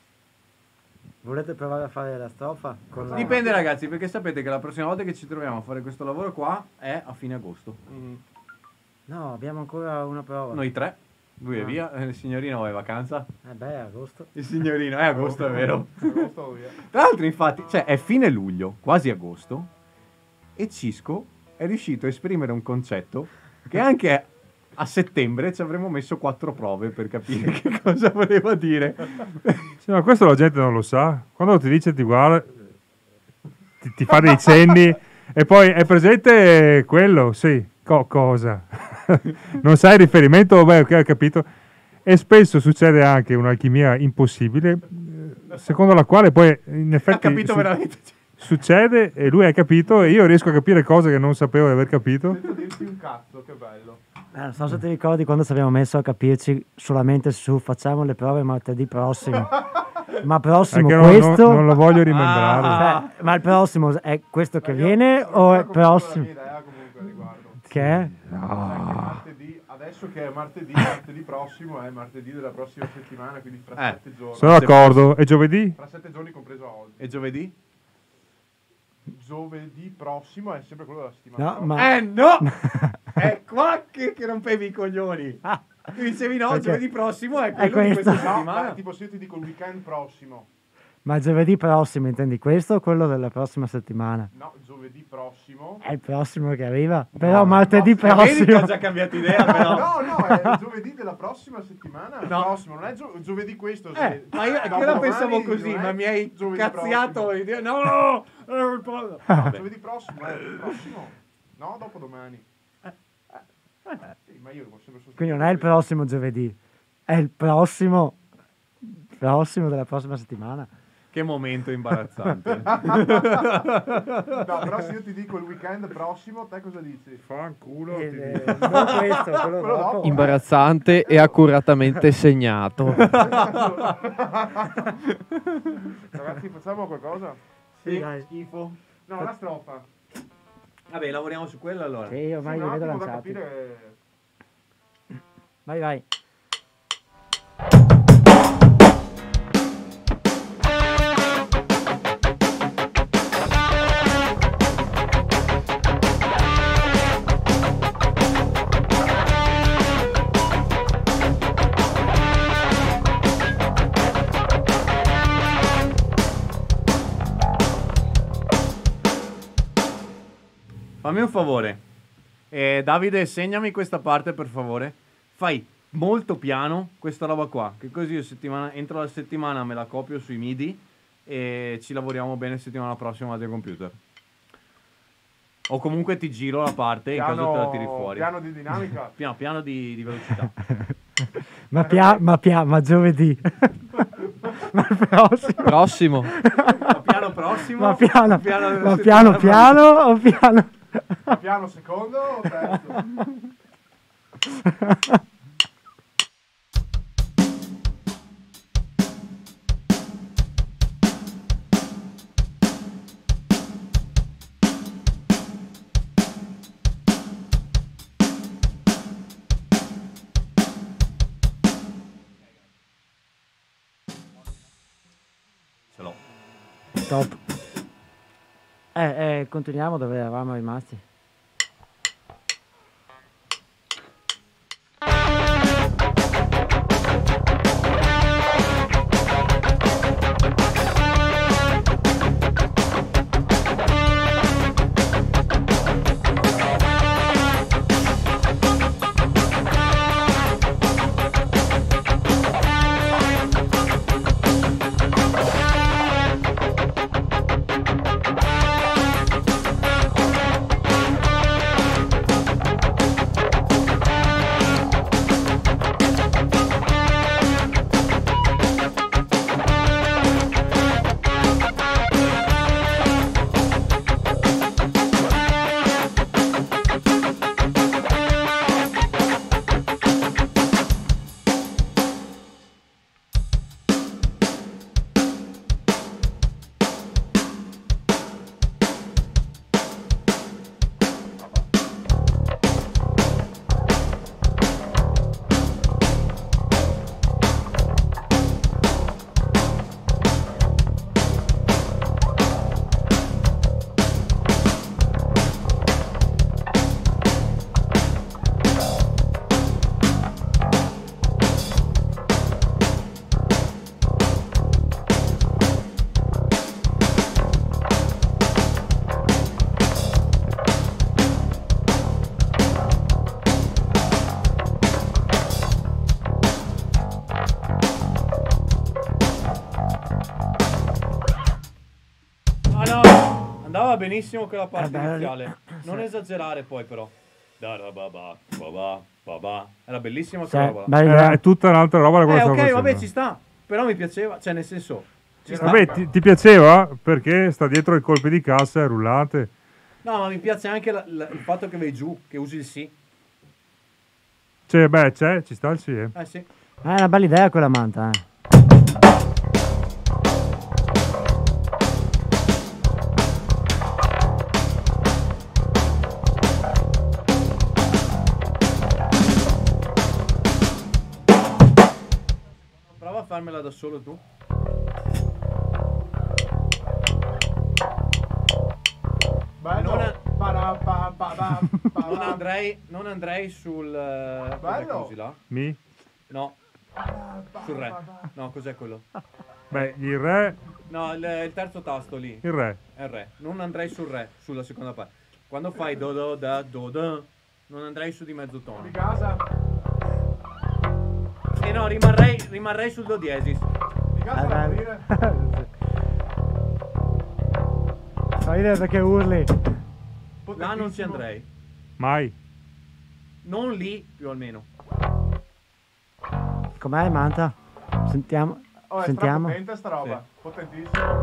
Volete provare a fare la strofa? Con la- Dipende ragazzi, perché sapete che la prossima volta che ci troviamo a fare questo lavoro qua è a fine agosto. Mm. No, abbiamo ancora una prova. Noi tre. Lui è via, eh, il signorino va in vacanza. Eh beh, è agosto. Il signorino è agosto, è vero. Agosto, via. Tra l'altro, infatti, cioè è fine luglio, quasi agosto, e Cisco è riuscito a esprimere un concetto che anche a settembre ci avremmo messo quattro prove per capire che cosa voleva dire. Sì, ma questo la gente non lo sa. Quando ti dice ti guarda, ti, ti fa dei cenni e poi è presente quello, sì, co- cosa? Non sai il riferimento? Beh, ok, ho capito. E spesso succede anche un'alchimia impossibile, eh, secondo la quale poi in effetti Ha capito su- veramente. succede e lui ha capito e io riesco a capire cose che non sapevo di aver capito. Senza dirti un cazzo, che bello. Eh, non so se ti ricordi quando ci abbiamo messo a capirci solamente su facciamo le prove martedì prossimo. Ma prossimo Perché non, questo... non- non lo voglio rimembrare. Ah. Beh, ma il prossimo è questo che Ma io viene sono o è ancora convinto prossimo? della mia idea comunque a riguardo. Che è? Cioè che martedì, adesso che è martedì, martedì prossimo è martedì della prossima settimana, quindi fra Eh, sette giorni. Sono d'accordo. E giovedì? Fra sette giorni compreso oggi. E giovedì? Giovedì prossimo è sempre quello della settimana. No, prossima. ma... Eh no! È qua che, che rompevi i coglioni. Ah, Tu dicevi no, Perché? giovedì prossimo è È quello di questo. questa No, settimana. dai, tipo se io ti dico il weekend prossimo. ma giovedì prossimo intendi questo o quello della prossima settimana? No, giovedì prossimo. È il prossimo che arriva. Però martedì Eh, vedi che prossimo... ho già cambiato idea, però. No, no, è il giovedì della prossima settimana. No. Prossimo, non è gio- giovedì questo. Eh, se- ma io, dopo io la domani pensavo così, non è ma mi hai giovedì cazziato prossimo. l'idea. No, no, no, il pro- No, Vabbè. giovedì prossimo, è il prossimo. No, dopo domani. Sì, ma io devo sempre sostenere. Quindi non è il prossimo giovedì, è il prossimo... prossimo della prossima settimana. Che momento imbarazzante. No, però se io ti dico il weekend prossimo, te cosa dici? Fanculo. Eh, eh, non questo, quello Quello dopo. dopo. Imbarazzante e accuratamente segnato. Ragazzi, facciamo qualcosa? Sì, dai. Schifo. No, la strofa. Vabbè, lavoriamo su quello allora. Sì, ormai Sì, li un vedo attimo da lanciati. capire. Vai, vai. Fammi un favore. Eh, Davide, segnami questa parte per favore. Fai molto piano questa roba qua, che così io settimana, entro la settimana me la copio sui MIDI e ci lavoriamo bene settimana prossima al computer. O comunque ti giro la parte in caso te la tiri fuori. piano di dinamica. Piano, piano di, di velocità. Ma, pia- ma, pia- ma giovedì. ma il prossimo. Prossimo. Ma piano prossimo. Ma piano, piano della ma settimana piano piano o piano... Ma piano secondo o terzo? Ce l'ho. Top. Eh, eh, continuiamo dove eravamo rimasti. va benissimo quella parte Eh, beh, iniziale. Non esagerare poi però. Da-da-ba-ba, ba-ba, ba-ba. Era bellissima Sì, quella roba. là. bella Eh, idea. è tutta un'altra roba da quello Eh, che ok, stavo vabbè, facendo. ci sta. Però mi piaceva, cioè nel senso... Ci sta. Vabbè, ti, ti piaceva? Perché sta dietro i colpi di cassa e rullate. No, ma mi piace anche la- la- il fatto che vai giù, che usi il sì. Cioè, beh, c'è, ci sta il sì, eh. Eh sì. Eh, è una bella idea quella manta, eh. Prova a farmela da solo tu. Bello. Non è- Para, pa, pa, pa, pa, Non pa. andrei, non andrei sul... eh, cos'è che Bello. usi là? Mi? No, sul re. No, cos'è quello? Beh, il re, No, il, il terzo tasto lì. il re. È il re. Non andrei sul re, sulla seconda parte. Quando fai do do da do da, non andrei su di mezzo tono. Di casa. E no, rimarrei, rimarrei sul do diesis. Di casa da Eh, aprire. Fa ridere perché urli. Là non ci andrei. Mai. Non lì, più o meno. Com'è manta? Sentiamo. Oh, è Sentiamo. strapotente sta roba. Sì. Potentissimo.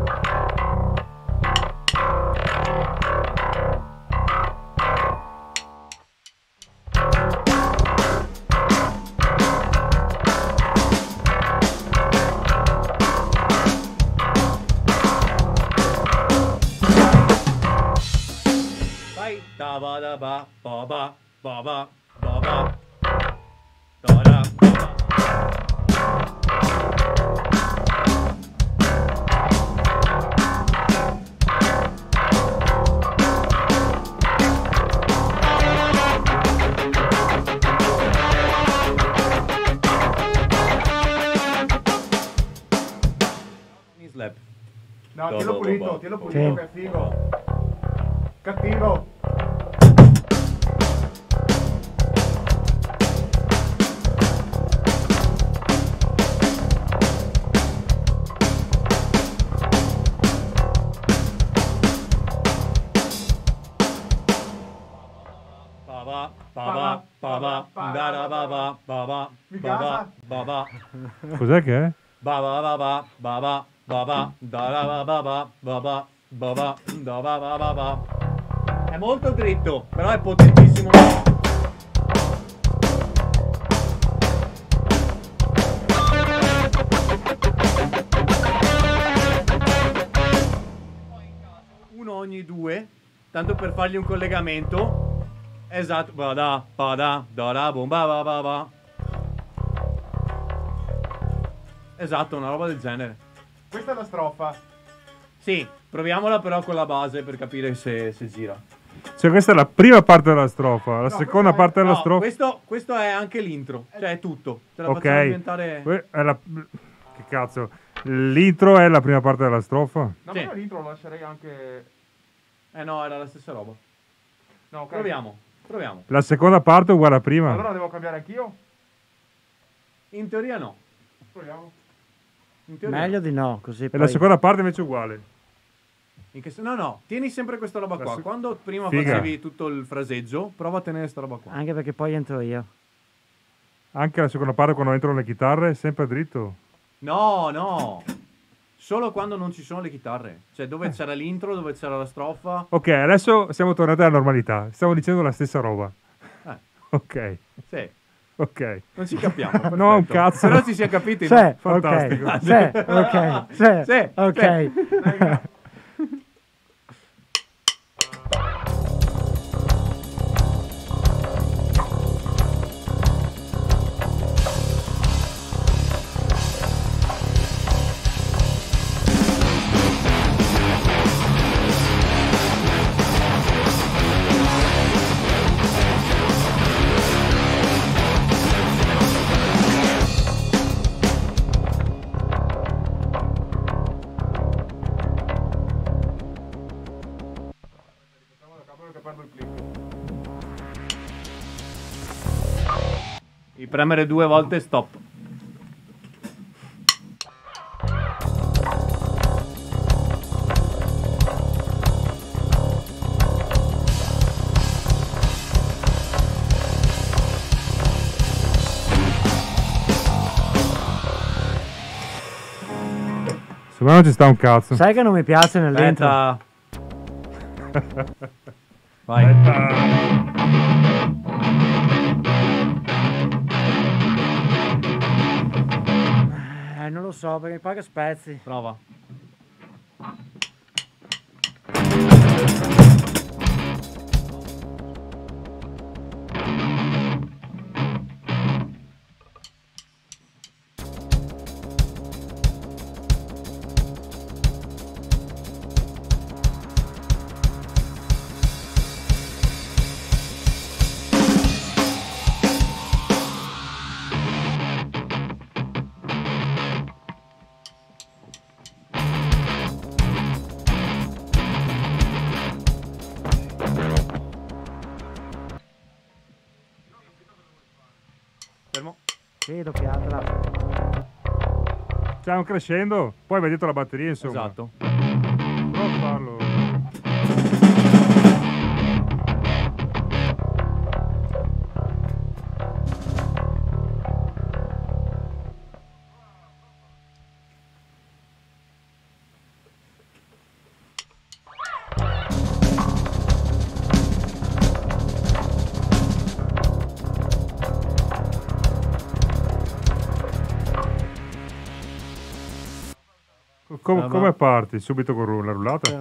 Vai da ba da ba ba ba ba ba ba ba da da ba ba. Knee slap. No, Do, tielo do, pulito, do, tielo do. pulito Sì. che è figo. Cattivo. Ba ba ba ba ba ba da da ba ba ba ba Mi ba ba casa. ba ba Cos'è che è? ba ba ba ba ba ba ba ba da da ba ba ba ba ba ba ba da ba ba ba ba. È molto dritto, però è potentissimo. Uno ogni due, tanto per fargli un collegamento. Esatto, ba da ba da da da bom ba ba ba ba. Esatto, una roba del genere. Questa è la strofa. Sì, proviamola però con la base per capire se, se gira. Cioè, questa è la prima parte della strofa. La seconda questa è- parte della No, strofa. questo, questo è anche l'intro, cioè è tutto. Te la Ok. facciamo diventare... Que- è la- Che cazzo? L'intro è la prima parte della strofa? No, Sì. ma io l'intro lo lascerei anche... Eh no, era la stessa roba. No, ok. Proviamo, proviamo. La seconda parte è uguale a prima. Allora devo cambiare anch'io? In teoria no. Proviamo. In teoria Meglio no. di no, così E poi... la seconda parte invece è uguale. In che sen- no, no, tieni sempre questa roba La qua. se- Quando prima Figa. facevi tutto il fraseggio, prova a tenere questa roba qua. Anche perché poi entro io. Anche la seconda parte quando entrano le chitarre è sempre dritto. No, no. Solo quando non ci sono le chitarre. Cioè dove c'era l'intro, dove c'era la strofa. Ok, adesso siamo tornati alla normalità. Stiamo dicendo la stessa roba. Eh, Ok, sì. ok. Non ci capiamo. No, un perfetto. cazzo. Però ci siamo capiti. Sì, no? Fantastico. ok. Sì, ok. Sì, Sì, ok. Facciamo da capo perché perdo il click. Devi premere due volte stop. Se no non ci sta un cazzo. Sai che non mi piace nell'intro. Aspetta. Vai. Eh, non lo so, perché mi pare che spezzi. Prova. Fermo. Sì, doppiatela. C'è un crescendo, poi vai dietro la batteria, insomma. Esatto. Prova a farlo. Com- Ah, come va. parti? Subito con la rullata?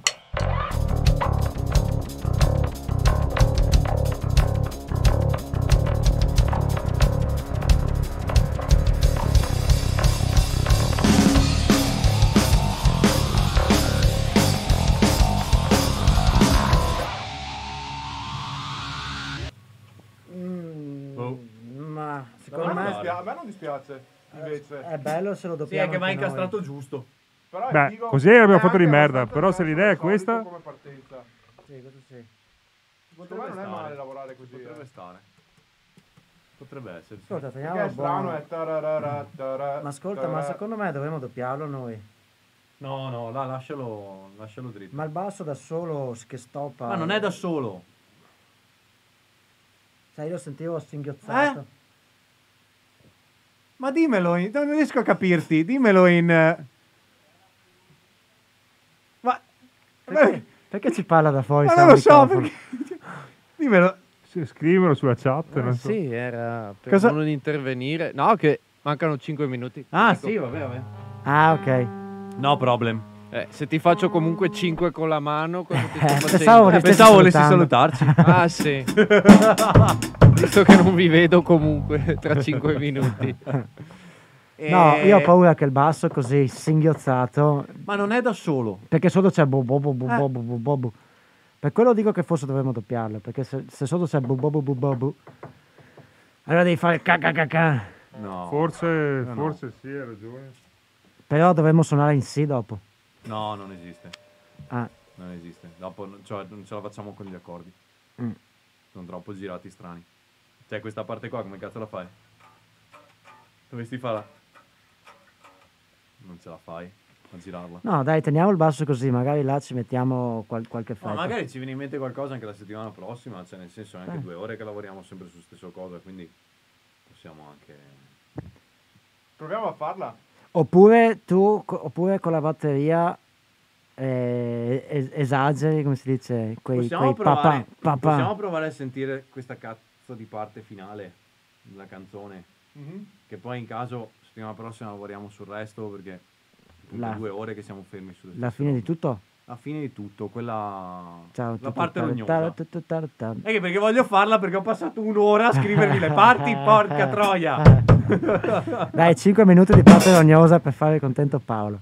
Mm, Oh. Ma A secondo me, non me dispia- a me non dispiace, invece. è bello se lo Sì, doppiamo. è che va anche noi. incastrato giusto. Però è Beh, figo. così abbiamo È fatto di anche merda, abbastanza però se diverso l'idea è dal solito questa- come partenza. Sì, questo sì. Secondo me non è male lavorare così. Potrebbe eh. stare. Potrebbe essere. Ascolta, Perché teniamo è strano, buono. è tararara, tarara, Ma ascolta, ma tarara. secondo me dovremmo doppiarlo noi. No, no, là, lascialo, lascialo dritto. Ma il basso da solo che stoppa. Ma non è da solo. Sai, io sentivo singhiozzato. Eh? Ma dimmelo, in... non riesco a capirti, dimmelo in... eh, Ma... Perché, perché ci parla da fuori? Ma sta non lo al so, microfono? perché... Dimmelo. Sì, scrivilo sulla chat. Eh, non so. sì, era per Cosa- non intervenire. No, che mancano cinque minuti. Ah, Dico, sì, vabbè, vabbè. Ah, ok. No problem. eh, se ti faccio comunque cinque con la mano, cosa ti sto Eh, facendo? pensavo Eh, volessi pensavo volessi salutando. salutarci. Ah, sì. Visto che non vi vedo comunque tra cinque minuti. No, Eh, io ho paura che il basso così singhiozzato. Ma non è da solo. Perché sotto c'è bu bu bu bu Eh. bu bu bu bu bu. Per quello dico che forse dovremmo doppiarlo. Perché se, se sotto c'è bu bu bu bu bu bu, allora devi fare ca. No. Forse, no. forse sì, hai ragione. Però dovremmo suonare in Si dopo. No, non esiste. Ah, Non esiste. Dopo non- cioè, non ce la facciamo con gli accordi. mm. Sono troppo girati strani. Cioè, questa parte qua, come cazzo la fai? Dovresti farla. Non ce la fai a girarla. No, dai, teniamo il basso così. Magari là ci mettiamo qual- qualche No, effetto. magari ci viene in mente qualcosa anche la settimana prossima, cioè nel senso è anche Eh. due ore che lavoriamo sempre su stessa cosa, quindi possiamo anche... Proviamo a farla. Oppure tu, co- oppure con la batteria eh, es- esageri, come si dice, quei, Possiamo quei provare, papà, papà. possiamo provare a sentire questa cazzo di parte finale della canzone, Mhm. che poi in caso settimana prossima lavoriamo sul resto perché appunto La- due ore che siamo fermi sulle La stesse fine di robe. tutto? La fine di tutto, quella... Ciao, la tu- parte tu- rognosa. tar- tar- tar- tar- tar- È che perché voglio farla perché ho passato un'ora a scrivervi le parti, porca troia! Dai, cinque minuti di parte rognosa per fare contento Paolo.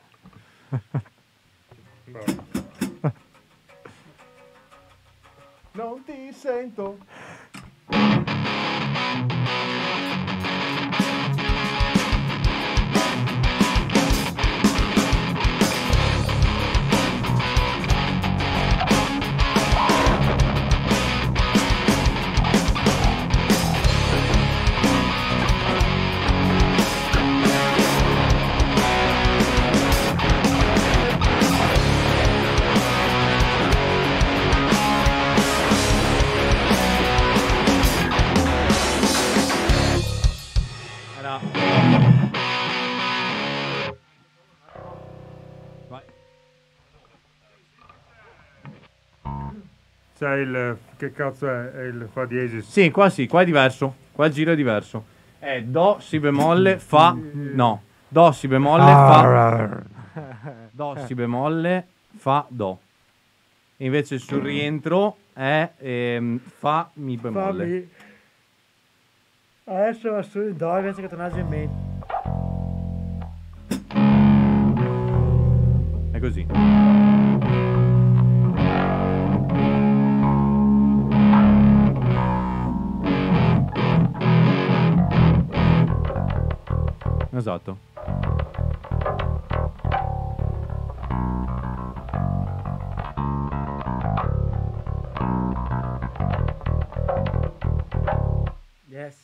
Non ti sento. Era... C'è il... che cazzo è? È il fa diesis. Sì, qua sì, qua è diverso. Qua il giro è diverso. È do, si bemolle, fa... No. Do, si bemolle, fa... Do, si bemolle, fa, do. Invece sul rientro è ehm, fa, mi bemolle. Fammi. Adesso va su il do invece che tornare in me. È così. Esatto. Yes.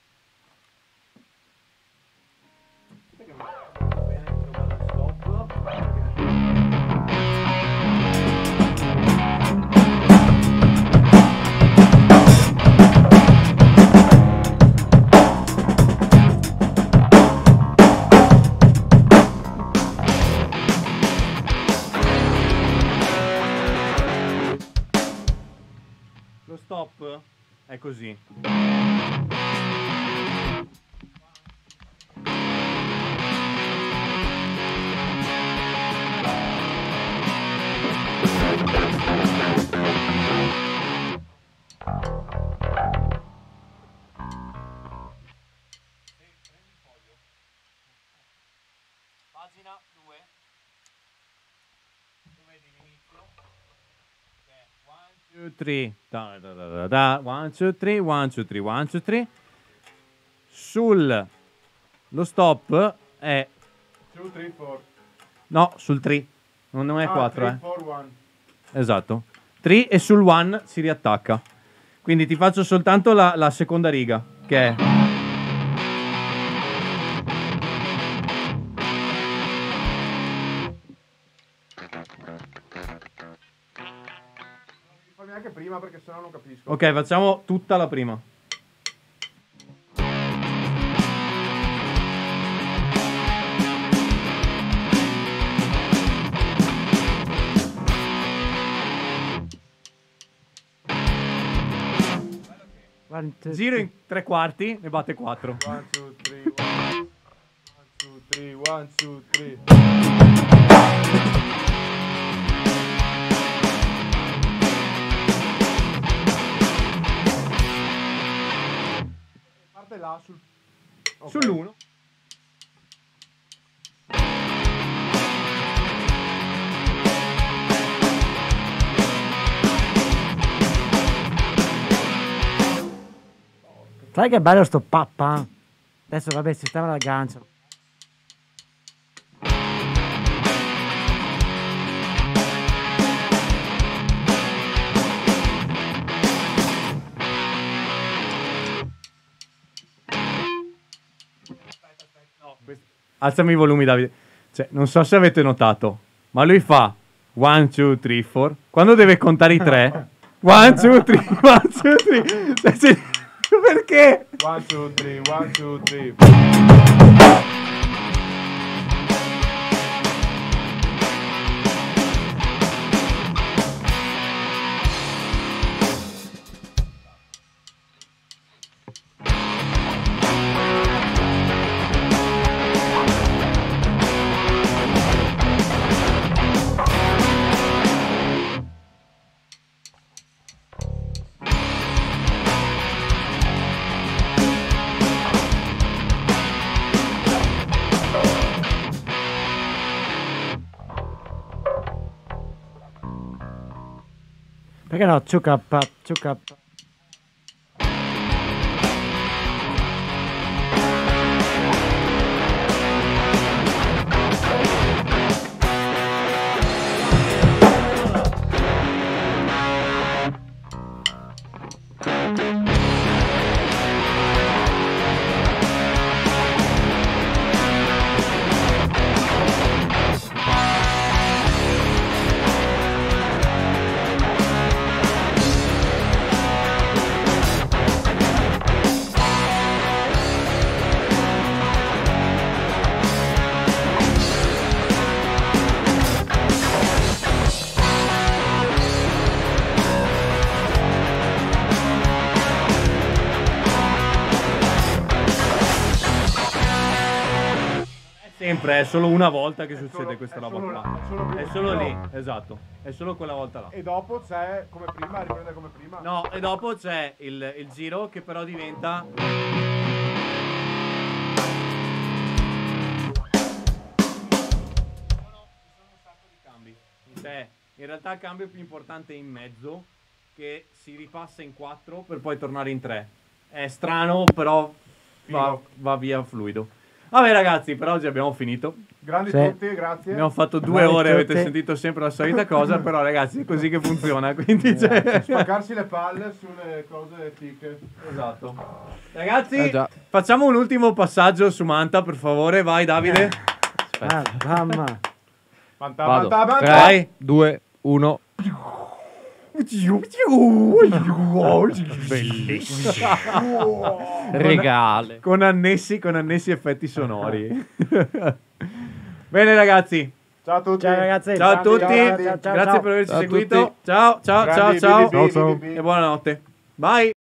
Lo stop è così. Pagina due. Dove l'inizio? one, two, three. Da, da, da, da, da. one, two, three, one, two, three, one, two, three. Sul lo stop è two, three, four. no, sul tre. Non non è Ah, quattro, three, eh. four, one. Esatto. tre e sul one si riattacca. Quindi ti faccio soltanto la, la seconda riga, che è Fammi anche prima perché sennò non capisco. ok, facciamo tutta la prima. One, two, Giro in tre quarti, ne batte quattro. one, two, three, one. one, two, three, one, two, three. Parte là sul... ok. Sull'uno. Sai che bello sto pappa? Adesso vabbè, sistema l'aggancio. Alzami i volumi, Davide. Cioè, non so se avete notato, ma lui fa one, two, three, four. Quando deve contare i tre, one, two, three, one, two, three. Cioè, cioè, perché? one, two, three, one, two, three. Perché no? two K, two K. Sempre, è solo una volta che succede solo- questa è roba solo- qua. è solo- È solo lì, no. esatto. È solo quella volta là. E dopo c'è come prima, riprende come prima. No, e dopo c'è il, il giro che però diventa... Cioè, in realtà il cambio più importante è in mezzo, che si ripassa in quattro per poi tornare in tre. È strano, però va, Figo. va via fluido. Vabbè ragazzi, per oggi abbiamo finito. Grandi Sì. tutti, grazie. Abbiamo fatto due Bravi ore, avete tutti. sentito sempre la solita cosa, però ragazzi è così che funziona, quindi Esatto. c'è... Spaccarsi le palle sulle cose fiche. Esatto. Ragazzi, Eh già. facciamo un ultimo passaggio su Manta, per favore, vai Davide. Ah, mamma. Manta, Vado. manta, manta. Vai. tre, due, uno. Regale. Con annessi, con annessi effetti sonori. Bene ragazzi, Ciao a tutti. Ciao ragazzi. ciao a tutti, ciao, ciao, ciao, grazie ciao. per averci Ciao a seguito. tutti. Ciao, ciao, ciao, Grandi, ciao bi, bi, bi, Ciao, bi, bi. e buonanotte. Bye.